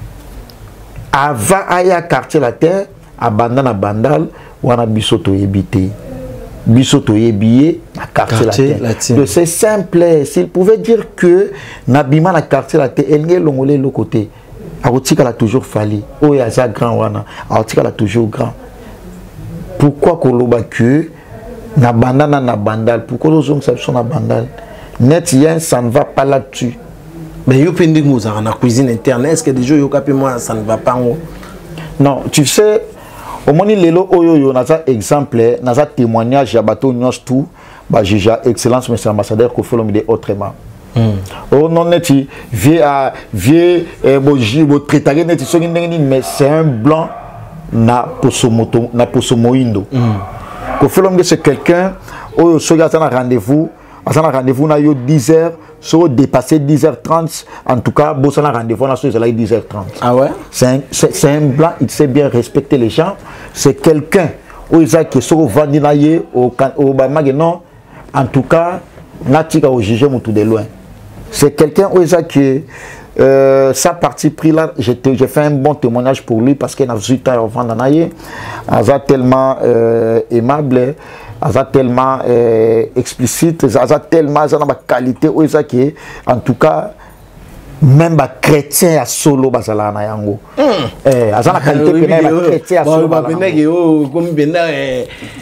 avant aya quartier latin, abandon à bandal, on a bisoto ebité. Bisoto ebillé à quartier latin. C'est simple. S'il pouvait dire que Nabima na quartier latin, elle est longolé le côté. Aotika l'a toujours fallu. Oh, il y a ça grand wana. Aotika l'a toujours grand. Pourquoi Koloba que na bandana na bandal? Pourquoi les gens sont na bandal? Net yen, ça ne va pas là-dessus. Mais yo pending nous en la cuisine interne. Est-ce que des jours yo capé moi ça ne va pas? Non, tu sais, au moment lelo oyo yo na ça exemple, na ça témoignage ya bateau nyos tout, ba jija excellence monsieur ambassadeur ko follow me autrement. Oh non net vie à vie boji bo traiter net so mais c'est un blanc na posomoto na posomoindo. Ko follow me c'est quelqu'un oyo so ga na rendez-vous, à un rendez-vous na yo dix heures. So dépasser dix heures trente, en tout cas, bon, ça a rendez-vous, on a dix heures trente. Ah ouais? C'est un, un blanc, il sait bien respecter les gens. C'est quelqu'un, où il a qui est vandinaye, au Bamag, non, en tout cas, Natika au juge tout de loin. C'est quelqu'un où il a qui euh, sa partie pris là, j'ai fait un bon témoignage pour lui parce qu'il a huit ans avant d'anaye. Il a tellement euh, aimable. Aza tellement euh, explicite, aza tellement aza na qualité où ça qui en tout cas même ba chrétien à solo bazala na yango. Eh aza na qualité que na chrétien à solo bazala. Mais yo comme benda eh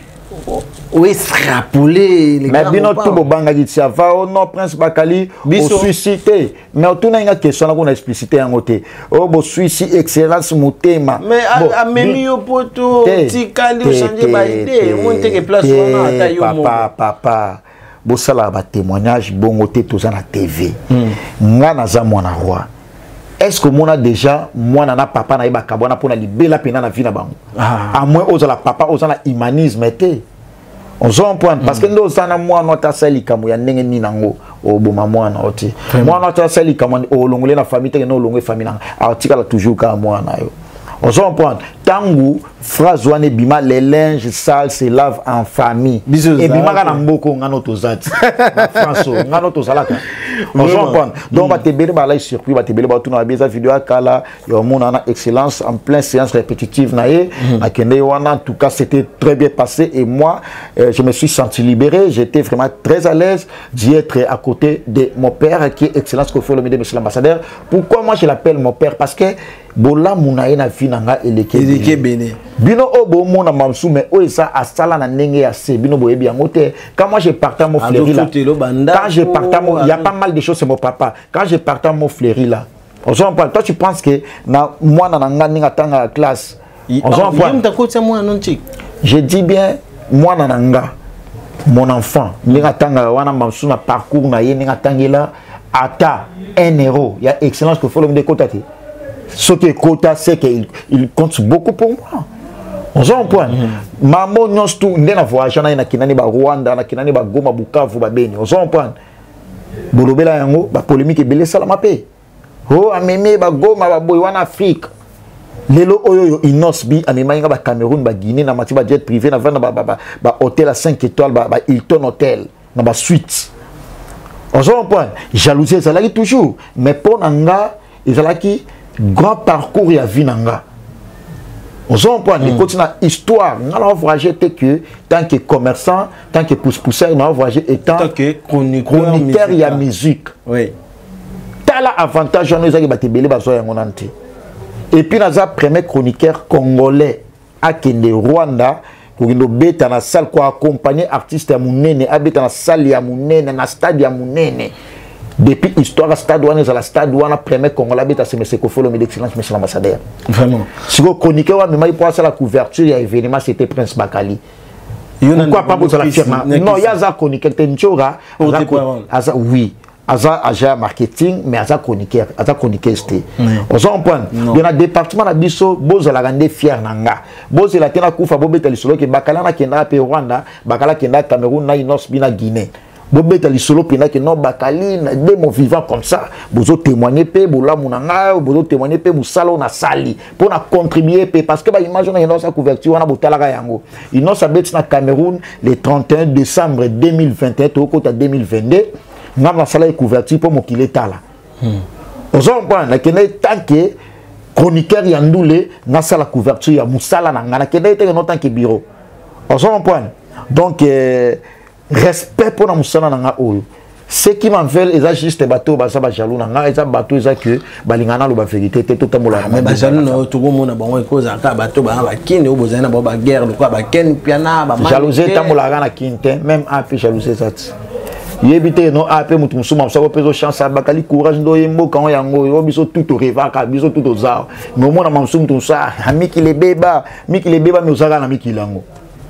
ou extrapoler les mais bino tout bobanga dit va au non prince Bakali au suicide mais tout na une question qu'on a explicité en côté oh bo suicide excellence motema mais a même yo poto tikali au changer ba idée monter que place wana ata yo papa papa bo sala ba témoignage bon côté tout ça na T V nga na za mwana roi. Est-ce que moi déjà moi na papa na iba kabona pour na libela pena na vie na bango à moins aux la papa aux la humanisme était on s'en point parce que nous ça na moi notre sali kamu ya ndenge ni nango o boma mwana oti moi notre sali kamu o longole na famille te no longwe famille na article toujours ka mwana yo on s'en point tangu phrase wane bima les linges sales se lavent en famille et bima kana mboko ngano tozati François ngano tozalaka on s'en point donc ba tebele ba la surpris ba tebele ba tuna beza vidéo akala yo mona na excellence en plein séance répétitive na ye na kende wana en tout cas c'était très bien passé et moi euh, je me suis senti libéré, j'étais vraiment très à l'aise d'y être à côté de mon père qui est excellence que fait le monsieur l'ambassadeur. Pourquoi moi je l'appelle mon père? Parce que bola munaye na finanga eleke bene bino obo mona mamsu mais o ça asala na ndenge ya se bino boyebi yango te. Quand moi je partais à mon fleuri là, quand je partais il y a pas mal de choses c'est mon papa. Quand je partais à mon fleuri là, on s'en parle. Toi tu penses que na moi na ngani ngatanga la classe on s'en parle. Je dis bien moi na nga mon enfant ngatanga wana mamsu na parcours na ye ngatangela ata un euro. Il y a excellence que faut le décoter. Ce qui est quota, c'est qu'il il compte beaucoup pour moi. On s'en point. Maman, nous tous, nous avons voyagé dans le Rwanda, dans le Goma, Bukavu, Beni. On s'en point. Bolobela yango, ba polémique et belé salamapé. Oh, ameme ba Goma, ba boy en Afrique. Lelo oyo inosbi, amema inga ba Cameroun, ba Guinée, na mati ba jet privé, na vana ba ba ba hôtel à cinq étoiles, ba ba Hilton Hotel, na ba suite. On s'en point. Jalousie, ça l'a toujours. Mais pour Nanga, ils ont qui grand parcours ya vinanga. On s'en prend les côtés na histoire. On a voyagé que tant que commerçant, tant que pousse-pousseur, on a voyagé étant que chroniqueur ya musique. Oui. T'as l'avantage on nous a battu belé bazo ya ngonante. Et puis nous a premier chroniqueur congolais à Kende Rwanda pour nous beta na salle quoi accompagner artiste ya munene, abeta na salle ya munene, na stade ya munene. Depuis l'histoire à stade ouane, la stade ouane premier Congolais beta c'est monsieur Kofolo mais d'excellence monsieur l'ambassadeur. Vraiment. Si vous connaissez ouais mais il pour ça la couverture il y a événement c'était Prince Bakali. Pourquoi pas pour la firme? Non, il y a ça chroniqueur tenchora. Oui. Aza agent marketing mais aza chroniqueur, aza chroniqueur c'était. On s'en prend. Il y a un département na biso bozo la gande fier nanga. Bozo la tena kufa bobeta lisolo ke Bakala na kenda pe Rwanda, Bakala kenda Cameroun na inos bina Guinée. bobeta lisolo pena que non bakali na des mots vivants comme ça bozo témoigner pe bola munanga bozo témoigner pe musalo na sali pour na contribuer pe parce que ba image na ino sa couverture wana botala ga yango ino sa bet na Cameroun le trente et un décembre deux mille vingt et un to kota deux mille vingt-deux ngam na sala couverture pour mokile tala ozo mpa na kene tant que chroniqueur yandoule na sala couverture ya musala na ngana kene te no tant que bureau ozo mpa donc euh, respect pour la moussana nanga oyo ce qui m'en veulent ils ont juste bateau basa ba jaloux nanga ils ont bateau ils ont que balingana lo ba vérité te tout tamola mais ba jaloux no tout le monde bango cause aka bateau ba ba kine o bozana ba ba guerre quoi ba ken piana ba jalousie tamola na kinte même a pe jalousie ça yebite no a pe mutu musuma msako peso chance bakali courage ndo yembo kan yango yo biso tout au reva ka biso tout aux arts mais au moins na msumu tout ça amiki le beba miki le beba mais osaka na miki lango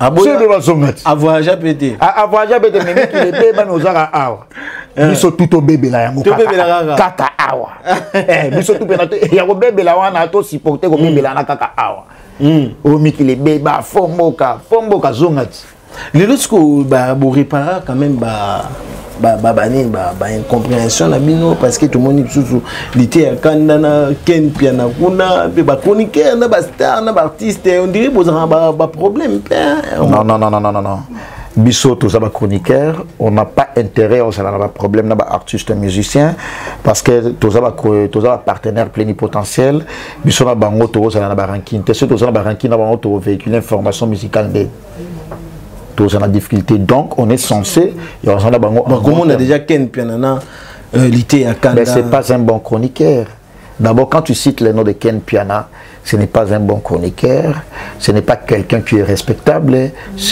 à voyager pété à voyager pété mais qui les bébés nous a awa biso tout au bébé là yango kaka awa eh biso tout pénato ya ko bébé là wana to supporter ko bébé là na kaka awa o miki les bébés fomboka fomboka zongati les lorsque ba bo réparer quand même ba ba ba bani ba ba incompréhension na bino parce que tout le monde sous l'été kanda na ken piana kuna be ba chroniqueur na ba star na ba artiste on dirait bozana ba ba problème non non non non non non biso tous ba chroniqueur on n'a pas intérêt on n'a pas problème na ba artiste musicien parce que tous ba tous ba partenaire plénipotentiel biso na bango to ça na ba ranking te tous na ba ranking na bango to véhiculer information musicale de tous en a difficulté donc on est censé il y a comment on a déjà Ken Piana l'été à Canada. Mais c'est pas un bon chroniqueur. D'abord quand tu cites le nom de Ken Piana, ce n'est pas un bon chroniqueur, ce n'est pas quelqu'un qui est respectable.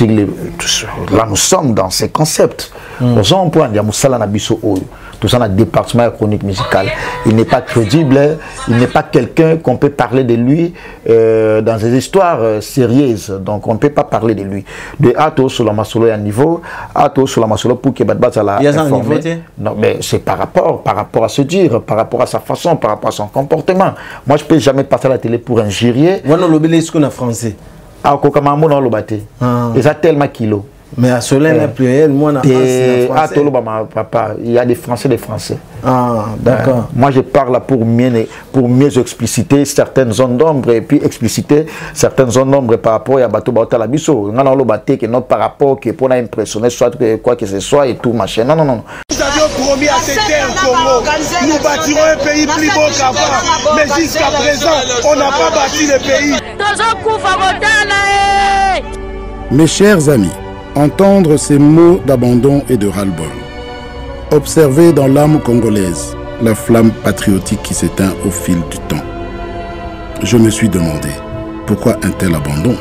Là nous sommes dans ces concepts. Aux emplois il y a Moussala Nabiso Oyo. Tout ça dans le département chronique musicale. Il n'est pas crédible, il n'est pas quelqu'un qu'on peut parler de lui euh, dans des histoires euh, sérieuses. Donc on ne peut pas parler de lui. De Ato sur la Masolo, il y a un niveau. Ato sur la Masolo pour qu'il y ait la il y a un niveau. Non, mais c'est par rapport, par rapport à se dire, par rapport à sa façon, par rapport à son comportement. Moi, je ne peux jamais passer à la télé pour injurier. Vous avez l'obéli ce qu'on a français. Ah, Kokamamo, non, l'obéli. Et ça tellement kilos. Mais à Solène, la pluriel, moi, ah, papa, il y a des Français, des Français. Ah, d'accord. Euh, moi, je parle pour mieux, pour mieux expliciter certaines zones d'ombre et puis expliciter certaines zones d'ombre par rapport à Bateau Bateau la Bisso. Non, non, le bateau qui est notre par rapport, qui est pour impressionner, soit que quoi que ce soit et tout, machin. Non, non, non. Nous avions promis à ces terres Congo, nous bâtirons un pays plus beau qu'avant. Mais jusqu'à présent, on n'a pas bâti le pays. Mes chers amis, entendre ces mots d'abandon et de ras-le-bol. Observer dans l'âme congolaise la flamme patriotique qui s'éteint au fil du temps. Je me suis demandé, pourquoi un tel abandon?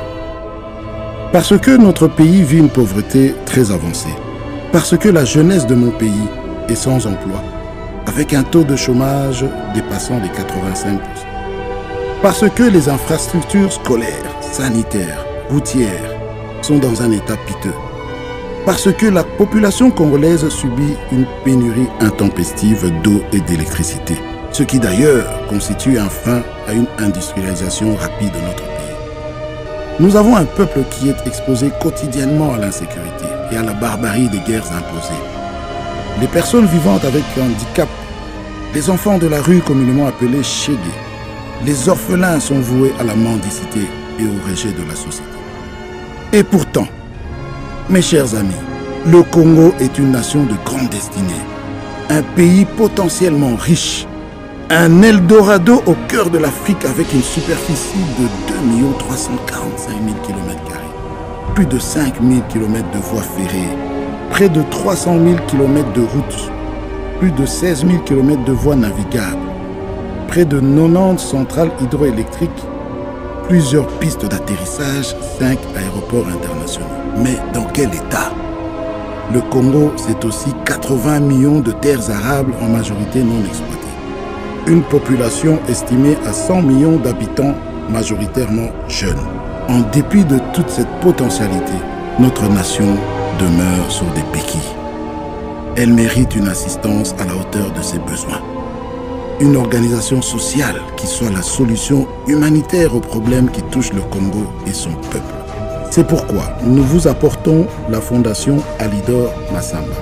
Parce que notre pays vit une pauvreté très avancée. Parce que la jeunesse de mon pays est sans emploi, avec un taux de chômage dépassant les quatre-vingt-cinq pour cent. Parce que les infrastructures scolaires, sanitaires, routières sont dans un état piteux. Parce que la population congolaise subit une pénurie intempestive d'eau et d'électricité, ce qui d'ailleurs constitue un frein à une industrialisation rapide de notre pays. Nous avons un peuple qui est exposé quotidiennement à l'insécurité et à la barbarie des guerres imposées. Les personnes vivant avec handicap, les enfants de la rue communément appelés chégués, les orphelins sont voués à la mendicité et au rejet de la société. Et pourtant, mes chers amis, le Congo est une nation de grande destinée, un pays potentiellement riche, un Eldorado au cœur de l'Afrique avec une superficie de deux millions trois cent quarante-cinq mille kilomètres carrés, plus de cinq mille kilomètres de voies ferrées, près de trois cent mille kilomètres de routes, plus de seize mille kilomètres de voies navigables, près de quatre-vingt-dix centrales hydroélectriques, plusieurs pistes d'atterrissage, cinq aéroports internationaux. Mais dans quel état? Le Congo, c'est aussi quatre-vingts millions de terres arables en majorité non exploitées. Une population estimée à cent millions d'habitants, majoritairement jeunes. En dépit de toute cette potentialité, notre nation demeure sur des béquilles. Elle mérite une assistance à la hauteur de ses besoins. Une organisation sociale qui soit la solution humanitaire aux problèmes qui touchent le Congo et son peuple. C'est pourquoi nous vous apportons la fondation Alidor Massamba.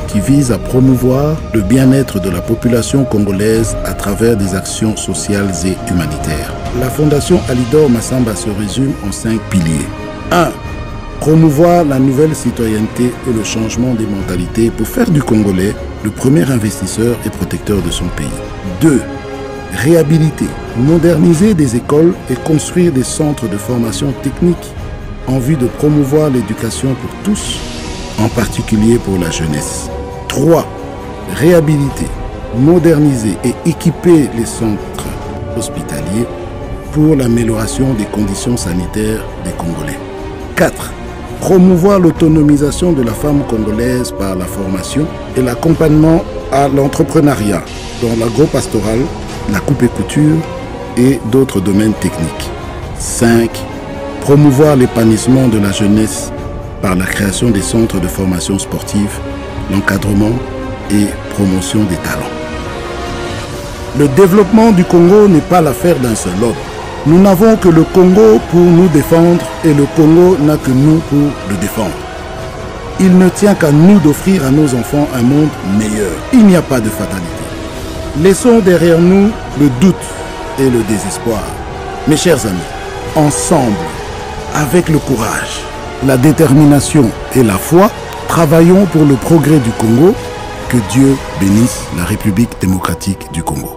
qui vise à promouvoir le bien-être de la population congolaise à travers des actions sociales et humanitaires. La Fondation Alidor Massamba se résume en cinq piliers. un. Promouvoir la nouvelle citoyenneté et le changement des mentalités pour faire du Congolais le premier investisseur et protecteur de son pays. deux. Réhabiliter, moderniser des écoles et construire des centres de formation technique en vue de promouvoir l'éducation pour tous, en particulier pour la jeunesse. trois. Réhabiliter, moderniser et équiper les centres hospitaliers pour l'amélioration des conditions sanitaires des Congolais. quatre. Promouvoir l'autonomisation de la femme congolaise par la formation et l'accompagnement à l'entrepreneuriat dans l'agro-pastoral, la coupe et couture et d'autres domaines techniques. cinq. Promouvoir l'épanouissement de la jeunesse par la création des centres de formation sportive, l'encadrement et promotion des talents. Le développement du Congo n'est pas l'affaire d'un seul homme. Nous n'avons que le Congo pour nous défendre et le Congo n'a que nous pour le défendre. Il ne tient qu'à nous d'offrir à nos enfants un monde meilleur. Il n'y a pas de fatalité. Laissons derrière nous le doute et le désespoir. Mes chers amis, ensemble, avec le courage, la détermination et la foi, travaillons pour le progrès du Congo. Que Dieu bénisse la République démocratique du Congo.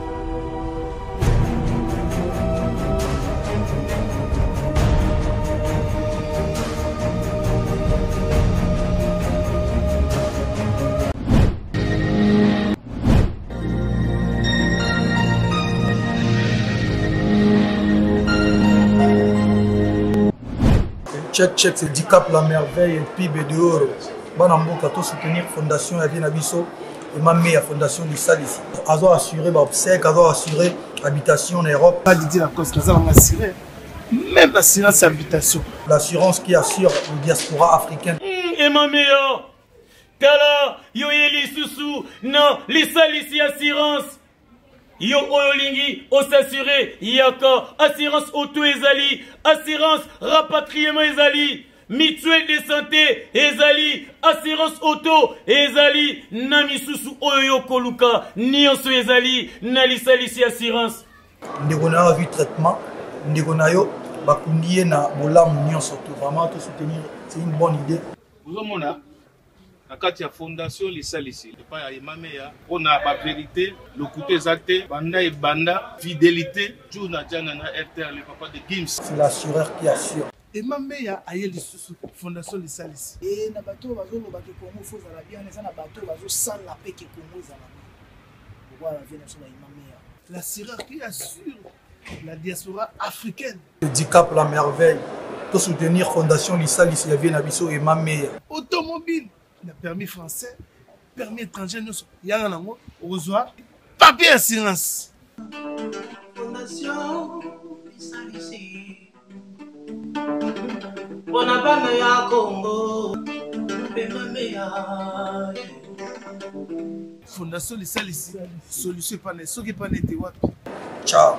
Check, check, c'est Dicap la merveille et P I B de Oro. Banamboka, tout soutenir Fondation Yavien Abisso et ma meilleure Fondation du Sal ici. Azo assuré obsèque, Azo assuré habitation en Europe. Pas l'idée la cause, Azo assuré. Même l'assurance habitation. L'assurance qui assure le diaspora africaine. Et ma meilleure, Tala, yo yeli susu, non, les Sal ici assurance. Yo oyolingi, o s'assurer, yaka, assurance auto ezali, assurance rapatriement ezali, mutuelle de santé ezali, assurance auto ezali, namisusu oyo koluka, nyonso ezali, nalisalisi assurance. Ndeko na yo vu traitement, ndeko na yo bakundiye na bolamu nyonso to vraiment te soutenir, c'est une bonne idée. Vous avez la carte de la fondation Lissalisi, le pas à Imameya, on a la vérité, le côté exacté, banda et banda, fidélité, tout n'a déjà na R T L, le papa de Gims. C'est l'assureur qui assure. Imameya a eu la fondation Lissalisi. Et na bateau bazo lo bateau Congo faut la bien, les na bateau bazo sans la paix que Congo za la. Voilà la vie sur Imameya. L'assureur qui assure la diaspora africaine. Le Dicap la merveille, pour soutenir Fondation Lissalisi Yavien Abisso et Imameya. Automobile. Il a permis français, permis étranger, nous il y a un amour, au revoir, papier assurance. Fondation Lissalisi, Bonabana ya Congo, Bemamea. Fondation Lissalisi, solution pas né, ce qui pas né, ciao.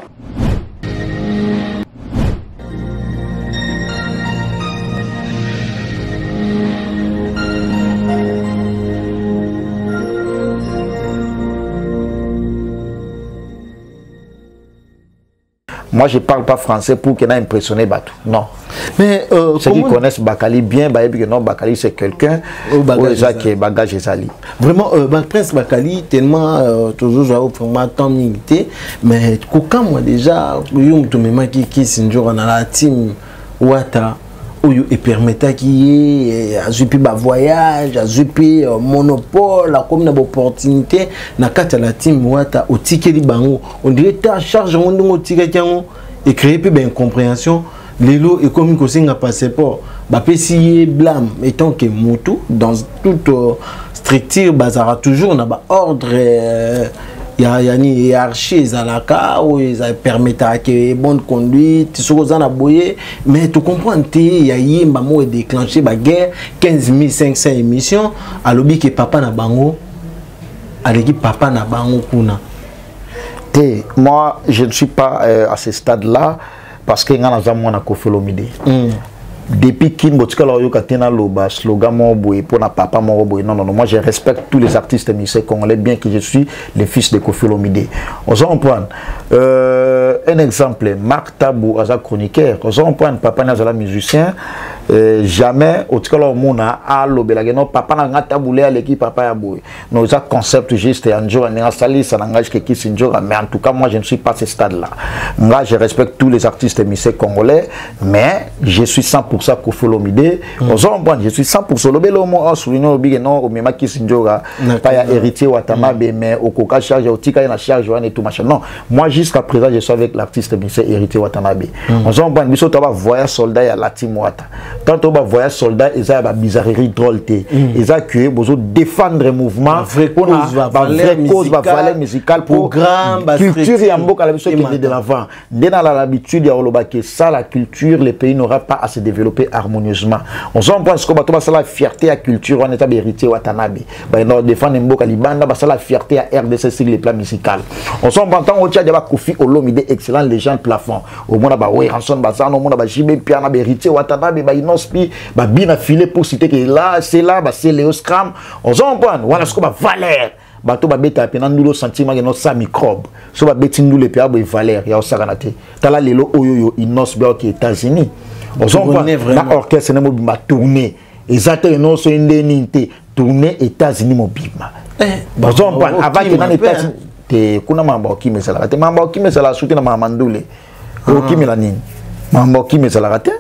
Moi, je ne parle pas français pour qu'il ait impressionné Batou. Non. Mais euh, ceux qui connaissent Bakali bien, bah, non, Bakali c'est quelqu'un qui est bagage Ezali. Vraiment, euh, bah, Prince Bakali, tellement euh, toujours vraiment tant d'unité. Mais quand moi déjà, qui qui est dans la team Ouata, et permettait qu'il y ait un voyage, un monopole, comme une opportunité, na kata la team Ouata au ticket de bango. On dirait que charge au ticket et créer plus d'incompréhension. Les lots et comme il y a un passeport, si blâme étant que moto dans toute euh, structure, bah, ça toujours on a ordre. Euh, il y a une hiérarchie zalaka où ils permettent que bonne conduite ce qu'on a boyé mais tu comprends il y a eu un moment déclenché la guerre quinze mille cinq cents émissions à l'objet que papa na bango à l'équipe papa na bango kuna. Et moi je ne suis pas euh, à ce stade là parce que nous avons un Kofi Olomide. depuis Kin Botika Loyo Katena Loba, slogan Moboy, pour na papa Moboy. Non, non, non, moi je respecte tous les artistes musiciens congolais, bien que je suis le fils de Kofi Olomide. On s'en prend. Euh, un exemple, Marc Tabou, Aza chroniqueur. On s'en prend, papa Nazala musicien. Euh, jamais, au tout cas, on a l'obélague. Non, papa n'a taboulé à l'équipe, papa a boué. Non, ça concept juste, un jour, on a sali, ça n'engage que qui c'est mais en tout cas, moi je ne suis pas à ce stade-là. Moi, je respecte tous les artistes musiciens congolais, mais je suis cent pour cent Kofi Olomide. On s'en prend, je suis cent pour cent l'obélague. On souligne au big non, au même qui c'est pas héritier Watanabe, mais au coca charge, au tika, il y a charge, et tout machin. Non, moi jusqu'à présent, je suis avec l'artiste musicien héritier Watanabe. On s'en prend, nous avons voyage soldat à la Timouata. Quand on va voyage soldat, ils ont une bizarrerie drôle. Ils ont que besoin de défendre le mouvement pour la vraie cause, la valeur musicale, pour la culture et la qui est de l'avant. Dès dans l'habitude, il y a ça, la culture, les pays n'aura pas à se développer harmonieusement. On s'en prend ce qu'on va la fierté à la culture, on est héritier Watanabe. On défend Mboka Libanda, la fierté à R D C sur les plans musicaux. On s'en prend tant au Tchad, il y a Kofi Olomide, excellent légende plafond. Au monde, il y a Ranson Bazan, au monde, il y a J B Piana, héritier Watanabe, Inospi, bah bien affilé pour citer que là c'est là bah c'est Léo Scram on s'en prend voilà ce qu'on va Valère bah to bah bêta pendant nous le sentiment que notre microbe so bah bêtine nous les pays bah Valère ya osakanate tala lelo oyoyo Inospi aux États-Unis on s'en prend la orchestre ne m'a tourné exactement non so indemnité tourner États-Unis mobima on s'en prend avant que dans États-Unis te kuna mambo qui me sala te mambo qui me sala soutenir ma mandule o qui me la nini mambo qui me sala te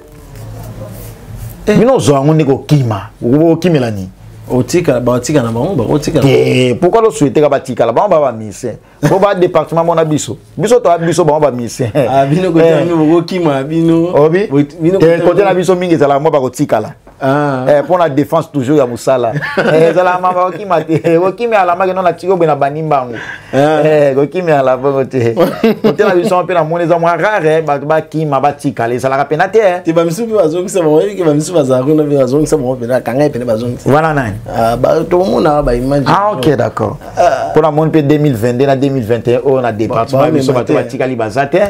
Mino zongo ndiko kima, uko kimelani. Otika ba otika na bango ba otika. Eh, pourquoi le souhaiter ka batika la bango ba mise. Ko ba département mona biso. Biso to biso bango ba mise. Ah bino ko tami uko kima bino. Obi. Bino ko na biso mingi zala mo ba ko tika la. Ah. Eh pour la défense toujours ya musala. Eh zala mama ko kima te. Ko kima ala ma ke non la tiko be na banimbango. Eh ko kima ala ba te. Ko te na biso on pe na mona za mo rare ba ba kima ba tika les ala ka penate. Ti ba misu ba zongi sa mo ki ba misu ba za ko na ba zongi sa mo pe na kanga pe ba zongi. Voilà nani. Ah bah tout le monde a ba imagine. Ah OK d'accord. Pour la monde pe deux mille vingt-deux na deux mille vingt et un on a département biso ba ba tika li bazate.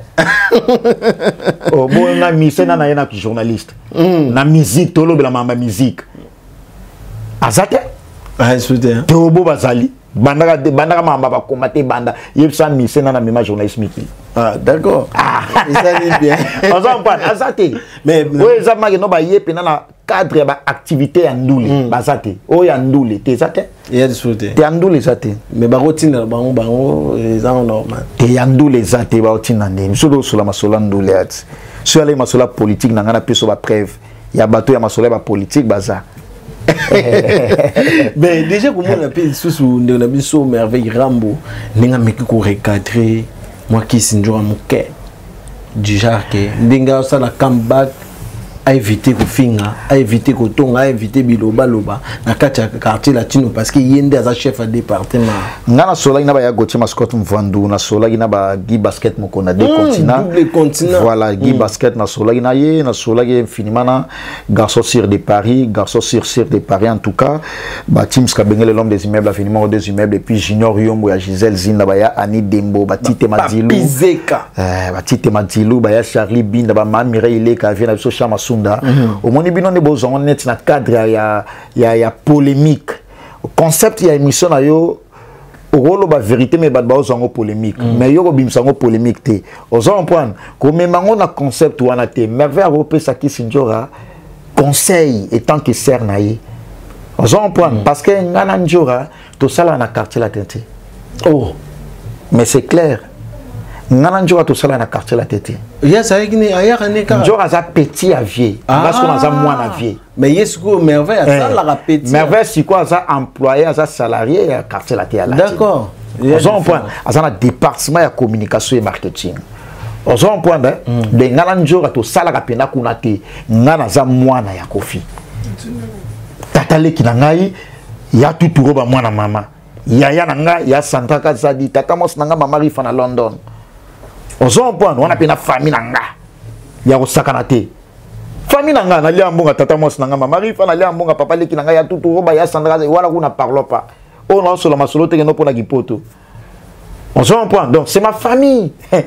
Oh bon na mise na na na journaliste. Na musique tolo bela mamba musique azate ah souté tobo bazali bandaka bandaka mamba ba combattre banda yebsa mise na na mema journaliste miki ah d'accord ah ça dit bien on s'en parle azate mais ouais ça magi no ba yepe na na cadre ba activité ya ndule bazate o ya ndule te zate ya souté te ndule zate mais ba rotina bango bango les gens normal te ya ndule zate ba rotina ndeni solo solo masola ndule ati sur les masola politique na ngana peso ba preuve ya bateau ya masola ba politique baza mais déjà comment on appelle sous de la biso merveille Rambo ninga meki ko recadrer moi qui sinjora muke du genre que ndinga ça la comeback à éviter ko finga à éviter ko tonga à éviter biloba loba na katia quartier latino parce que yende as chef de département ngana sola ina ba ya Gauthier Mascotte Mvandu na sola ina ba Guy Basket moko na deux continents double continent voilà Guy Basket na sola ina ye na sola ye infiniment na garçon sur de Paris garçon sur sur de Paris en tout cas ba Tim Skabengele l'homme des immeubles infiniment des immeubles et puis Junior Yombo ya Gisèle Zinda ba ya Ani Dembo ba Tite Madilou Bizeka eh ba Tite Madilou ba ya Charlie Binda ba Ma Mireille ka vient so chama au monde bino ne besoin net na cadre ya ya ya polémique concept ya émission na yo rolo ba vérité mais ba ba ozango polémique mais yo ko bimsango polémique te ozon prendre ko memango na concept wana te mais vers repesa ki sinjora conseil étant que ser na ye ozon prendre parce que ngana njora to sala na quartier la tete oh mais c'est clair ngana njora to sala na quartier la tete ya ça qui ne aya ne ka njora za petit à vieux parce qu'on a za moins à vieux mais yesko merveille ça la petit merveille c'est quoi ça employé ça salarié à quartier la tete d'accord ozon point azana département ya communication et marketing ozon point de ngana njora to sala ka pena kuna te ngana za mwana ya Kofi tatale ki na ngai ya tuturo ba mwana mama ya ya na ngai ya Sandra Kazadi tata mos na nga mama rifa na London ozon point on a pena famille na nga ya osakana te famille na nga na lia mbonga tata mos na nga mama rifa na lia mbonga papa leki na nga ya tuturo ba ya Sandra wala kuna parlo pas on a solo masolo te no pona gipoto ozon point donc c'est ma famille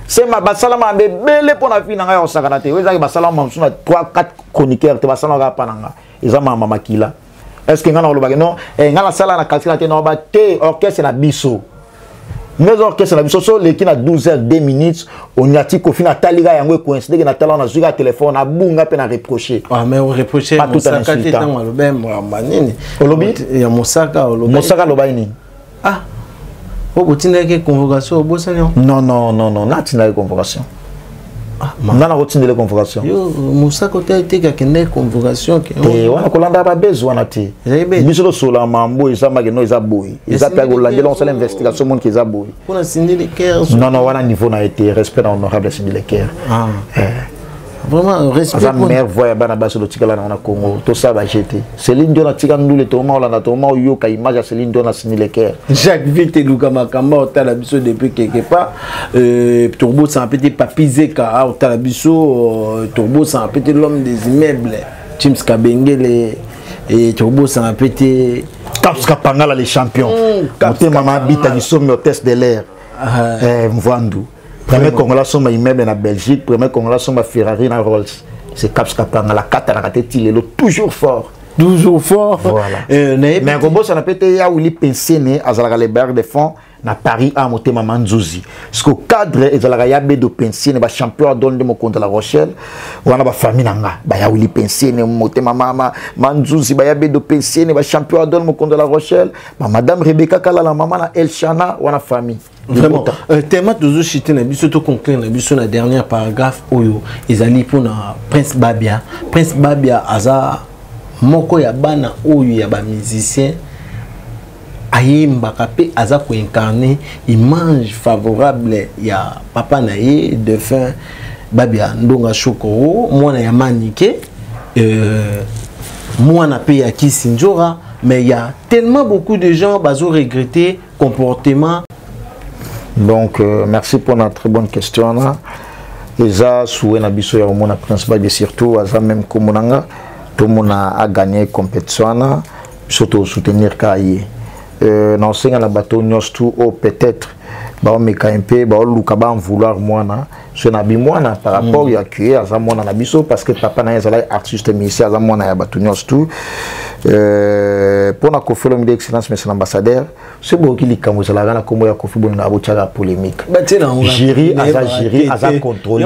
c'est ma basalama bébé pour la fin nanga osakana te weza basalama msuna trois quatre chroniqueurs te basalama pananga eza mama makila est-ce que ngana olobaka non eh ngala sala na kalsila te no ba te orchestre na biso mais orchestre na biso so le ki na douze heures deux minutes on yati ko fina taliga yango coïncide que na tala na zuga téléphone na bunga pe na reprocher ah mais on reprocher Mosaka te tango lobe manini olobi ya Mosaka olobi Mosaka lobaini ah o botinda ke convocation o bosani non non non non na tinda convocation ah nana rotinda les convocation yo Mosaka te te ka kende convocation ke eh wana kolanda ba besoin na te biso lo sola mambo isa mageno isa boy isa pe kolanda on sala investigation monde ki isa boy pour signer les cœurs non non wana niveau na été respect honorable signer les cœurs ah vraiment respect pour mère voya bana baso lo tikala na Congo to ça va jeter Céline Dion na tika ndule to ma olanda to ma yo ka image ya Céline Dion na signer les cœurs Jacques Vite Luka Makamba otala biso depuis quelque part euh Turbo c'est un petit papizé ka otala biso Turbo c'est un petit l'homme des immeubles James Kabengele et Turbo c'est un petit Caps Kapangala les champions monter maman habite à sommet hôtesse de l'air eh Mvandu premier Congolais sont immeuble na Belgique premier Congolais sont Ferrari na Rolls c'est Caps Kapanga la carte na kateti lelo toujours fort toujours fort voilà euh, mais Robo ça n'a pas été ya Willy Pensene azalaka les barres de fond na Paris à monter maman Nzuzi parce que cadre ezalaka ya be do Pensene ba champion donne de mon contre la Rochelle wana ba famille nanga ba ya Willy Pensene monter mama Manzuzi ba ya be do Pensene ba champion donne mon contre la Rochelle ma madame Rebecca Kala la maman na Elchana wana famille vraiment euh, tellement toujours chité na biso to conclure na biso na dernier paragraphe oyo ezali pour na Prince Babia Prince Babia aza moko ya bana oyo ya ba musicien ayemba kapé aza ko incarner image favorable ya papa na ye de fin Babia Ndonga Shokoro mwana ya Manike euh mwana pe ya Kisinjora mais il y a tellement beaucoup de gens bazo regretter comportement. Donc, euh, merci pour notre très bonne question. Là. Et ça, souhait na biso ya mona Prince Babia surtout, aza même comme nanga, tout le monde a gagné compétition là, surtout soutenir Kaye. Euh, non, c'est un bateau tout ou peut-être, bah on me campé, bah on luka ba en vouloir moi na, c'est na bi moi na par rapport mm. ya cueillir aza mona na biso parce que papa na ezala artiste musicien aza mona ya bateau tout. Euh, pour na Kofi Olomide excellence monsieur l'ambassadeur c'est beau qu'il likambo za la na kombo ya Kofi Olomide na bochaka polémique jury aza jury aza contrôlé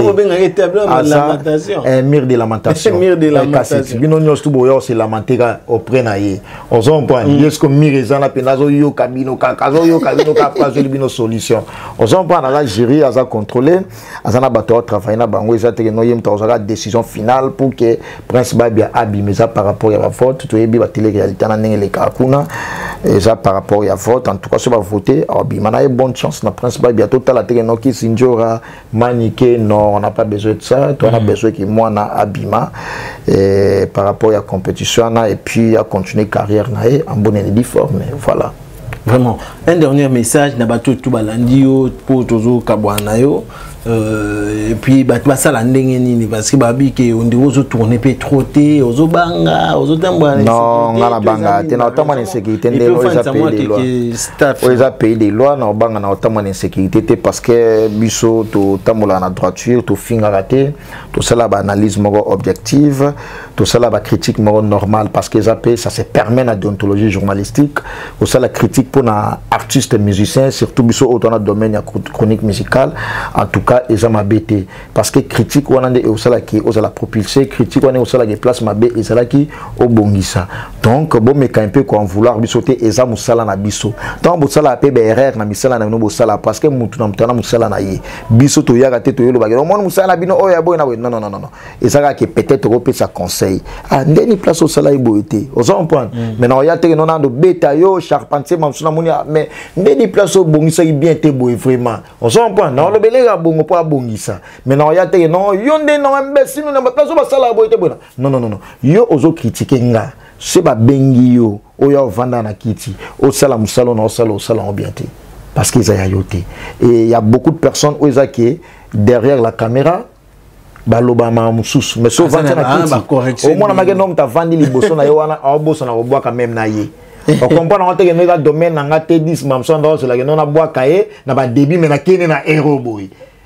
un mur de lamentation mur de lamentation bino nyos tout boyo c'est lamentera auprès na ye ozo point est-ce que mur ezana penazo yo kabino kakazo yo kabino ka pas bino solution ozo point na jury aza contrôlé aza na bato travailler na bango eza te no yem to za décision finale pour que Prince Babia abime ça par rapport à la faute to yebi télé-réalité na ndenge leka kuna et ça par rapport à vote en tout cas si va voter abima na bonne chance na Prince Babia total la no ki Sinjora Manike non on n'a pas besoin de ça toi on a besoin que moi na abima et par rapport à la compétition na et puis à continuer carrière na en bonne et due forme voilà vraiment un dernier message na bato tout balandio pour tozo kabwana yo euh et puis ba ça la ndenge nini parce que babi ke on dit ozo tourner pe trotter ozo banga ozo tambwa non ngala banga tena otama na sécurité ndelo za pays des lois o za pays des lois na banga na otama na sécurité parce que biso to tamola na droiture to finga raté to cela ba analyse moko objective to cela ba critique moko normal parce que ça ça se permet na déontologie journalistique ou ça la critique pour na artiste musicien surtout biso autant dans domaine chronique musicale en tout cas et ça m'a bêté parce que critique on a et au sala qui aux la propulser critique on est au sala qui place ma bé et ça qui au bongisa donc bon mais quand un peu quoi en vouloir bisoter et ça musala na biso donc bo sala pe erreur na misala na no sala parce que mutu na mutana musala na ye biso to ya gate to yelo bagero mon musala bino oya boy na we non non non non et ça qui peut-être repé sa conseil ah ndeni place au sala iboité aux on point maintenant il y a te non ando beta yo charpentier mamsuna munia mais ndeni place au bongisa bien te boy vraiment on point non le belega bongo pas bongisa maintenant il y a te non yonde non imbécile na place au sala boité bona non non non yo ozo critiquer nga c'est ba bengi yo oya vanda na kiti au sala musalo na sala au sala bien te parce qu'ils a yoté et il y a beaucoup de personnes où ils qui derrière la caméra balobama mususu mais so vanda na kiti au moins na mageno mta vandi liboso na yo wana oboso na obwa quand même na ye on comprend on te que dans domaine na te dix mamson dans la non na bwa kaé na ba début mais na kene na héros boy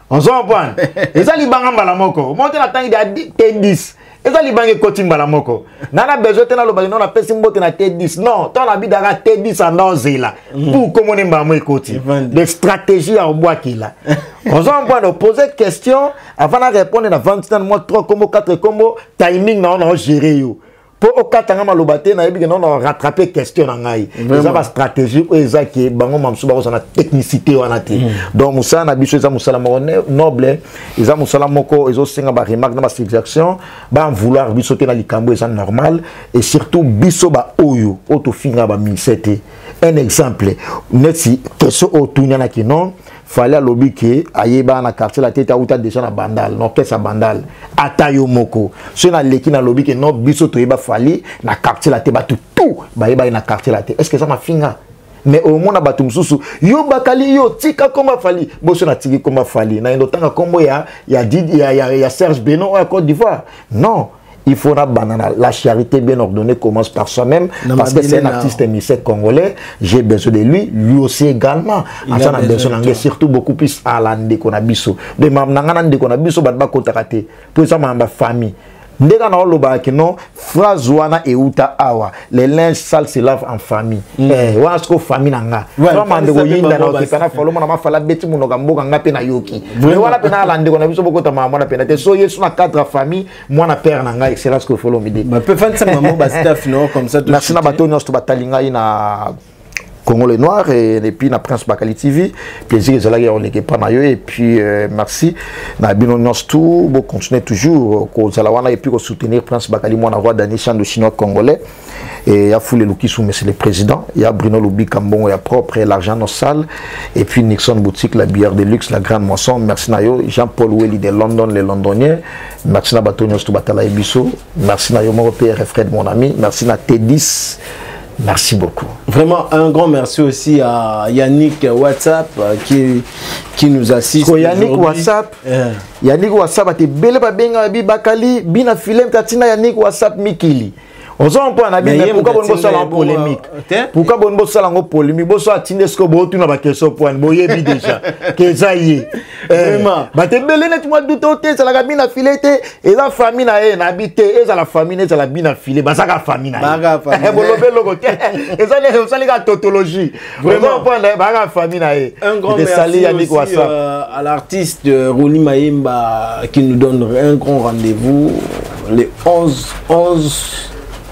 On s'en prend. Et ça, les bangs mbala moko. Monte na tangi de T dix. Et ça, les bangs coaching mbala moko. Nana besoin de la bagi non la pesi mbote na T dix. Non, ton habit dara T dix en ozela. Pour comment on mbala mo coaching. Des stratégies en bois qui là. On s'en prend de poser question avant de répondre na vingt mois trois combo quatre combo timing na on a géré yo. Pour au cas où malobate na ebi non rattraper question na ngai. Ça va stratégie ou ça qui bango mamsuba ko na technicité wana te. Donc musa na biso za musala mo noble, ils a musala moko ils ont singa ba remarque na ba suggestion, ba vouloir biso te na likambo ça normal et surtout biso ba oyo auto finga ba misete. Un exemple, neti question otunya na ki non fallait lobby que ayeba na quartier la tête outa déjà na bandal non qu'est-ce bandal atayo moko so na leki na lobby que non biso to yeba fali na quartier la tête ba tout tout ba yeba na quartier la tête est-ce que ça m'a finga mais au moins na batu mususu yo bakali yo tika koma fali boso na tiki koma fali na ndotanga kombo ya ya Didi ya ya Serge Beno à Côte d'Ivoire non. Il faut la banane. La charité bien ordonnée commence par soi-même parce que c'est un artiste émissaire congolais. J'ai besoin de lui, lui aussi également. Il a besoin de surtout beaucoup plus à l'ande qu'on a biso. De même, n'angana qu'on a biso bat ba kotakate. Pour ça, ma famille. Ndeka na oloba ki non phrase wana euta awa les linges sales se lavent en famille eh wana sko famille nanga vraiment ndeko yinda na okipana folo mona mafala beti munoka mboka ngape na yoki mais wala pena ala ndeko na biso bokota mama na pena te so yesu na quatre famille moi na père nanga excellence ko folo midi ba peut faire ça maman ba staff non comme ça merci na bato nyonso batalinga ina Congo le Noir et, et puis na Prince Bakali T V plaisir que cela on est pas nayo et puis euh, merci na bino nyonso tout bon continuer toujours ko zalawana et puis ko soutenir Prince Bakali moi na roi d'Anishan de chinois congolais et ya foule Lukisu monsieur le président il y a Bruno Lubi Kambongo ya propre l'argent nos salles et puis Nixon boutique la bière de luxe la grande moisson merci nayo Jean-Paul Welly de London les londoniens merci na bato nyonso batala ebiso merci nayo mon père Fred mon ami merci na T dix. Merci beaucoup. Vraiment un grand merci aussi à Yannick WhatsApp qui, qui nous assiste. Yannick WhatsApp. Yeah. Yannick WhatsApp a été belle benga bi bakali bina film katina Yannick WhatsApp mikili. On s'en prend na bien pourquoi bon bossa en polémique. Pourquoi bon bossa en polémique bossa atinde ce que bo tu na ba question point boyebi déjà que ça y est. Vraiment. Ba te belle net moi doute te ça la bina filete et la famille na e na habité et ça la famille et ça la bina filé ba ça ka famille na. Ba ka famille. Bo lobe logo te. Et ça les ça les gars tautologie. Vraiment prend ba ka famille na e. Un grand merci Yannick WhatsApp à l'artiste Roni Mayemba qui nous donne un grand rendez-vous les onze onze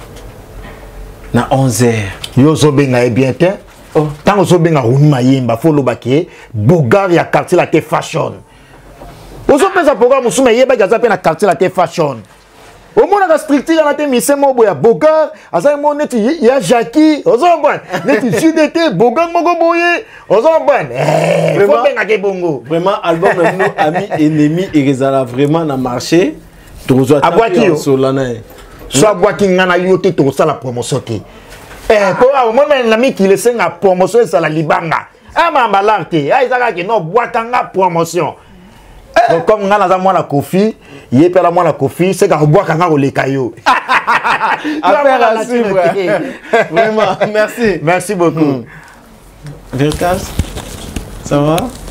na onze heures. Yo zo benga e bien te. Oh, tant zo benga Roni Mayemba faut lo baké bogar ya quartier la te fashion. Ozo pesa programme musuma yeba jaza pe na quartier la te fashion. Au moins la structure na te mise mo boya bogar, asa mo neti ya Jackie, ozo bon. Neti sudete bogar moko boye, ozo bon. Eh, faut benga ke bongo. Vraiment album nous amis ennemis et rezala vraiment na marché. Tozo taper en solana. Soit bois qui ngana yote to ça la promotion te. Eh ko a mo na l'ami qui le senga promotion ça la libanga. Ah mama larte, ah izaka ki no bois kanga promotion. Donc comme ngana za mwana kofi, yé pela mwana kofi, c'est ka bois kanga ko lekayo. Affaire à suivre. Vraiment, merci. Merci beaucoup. Veritas, ça va?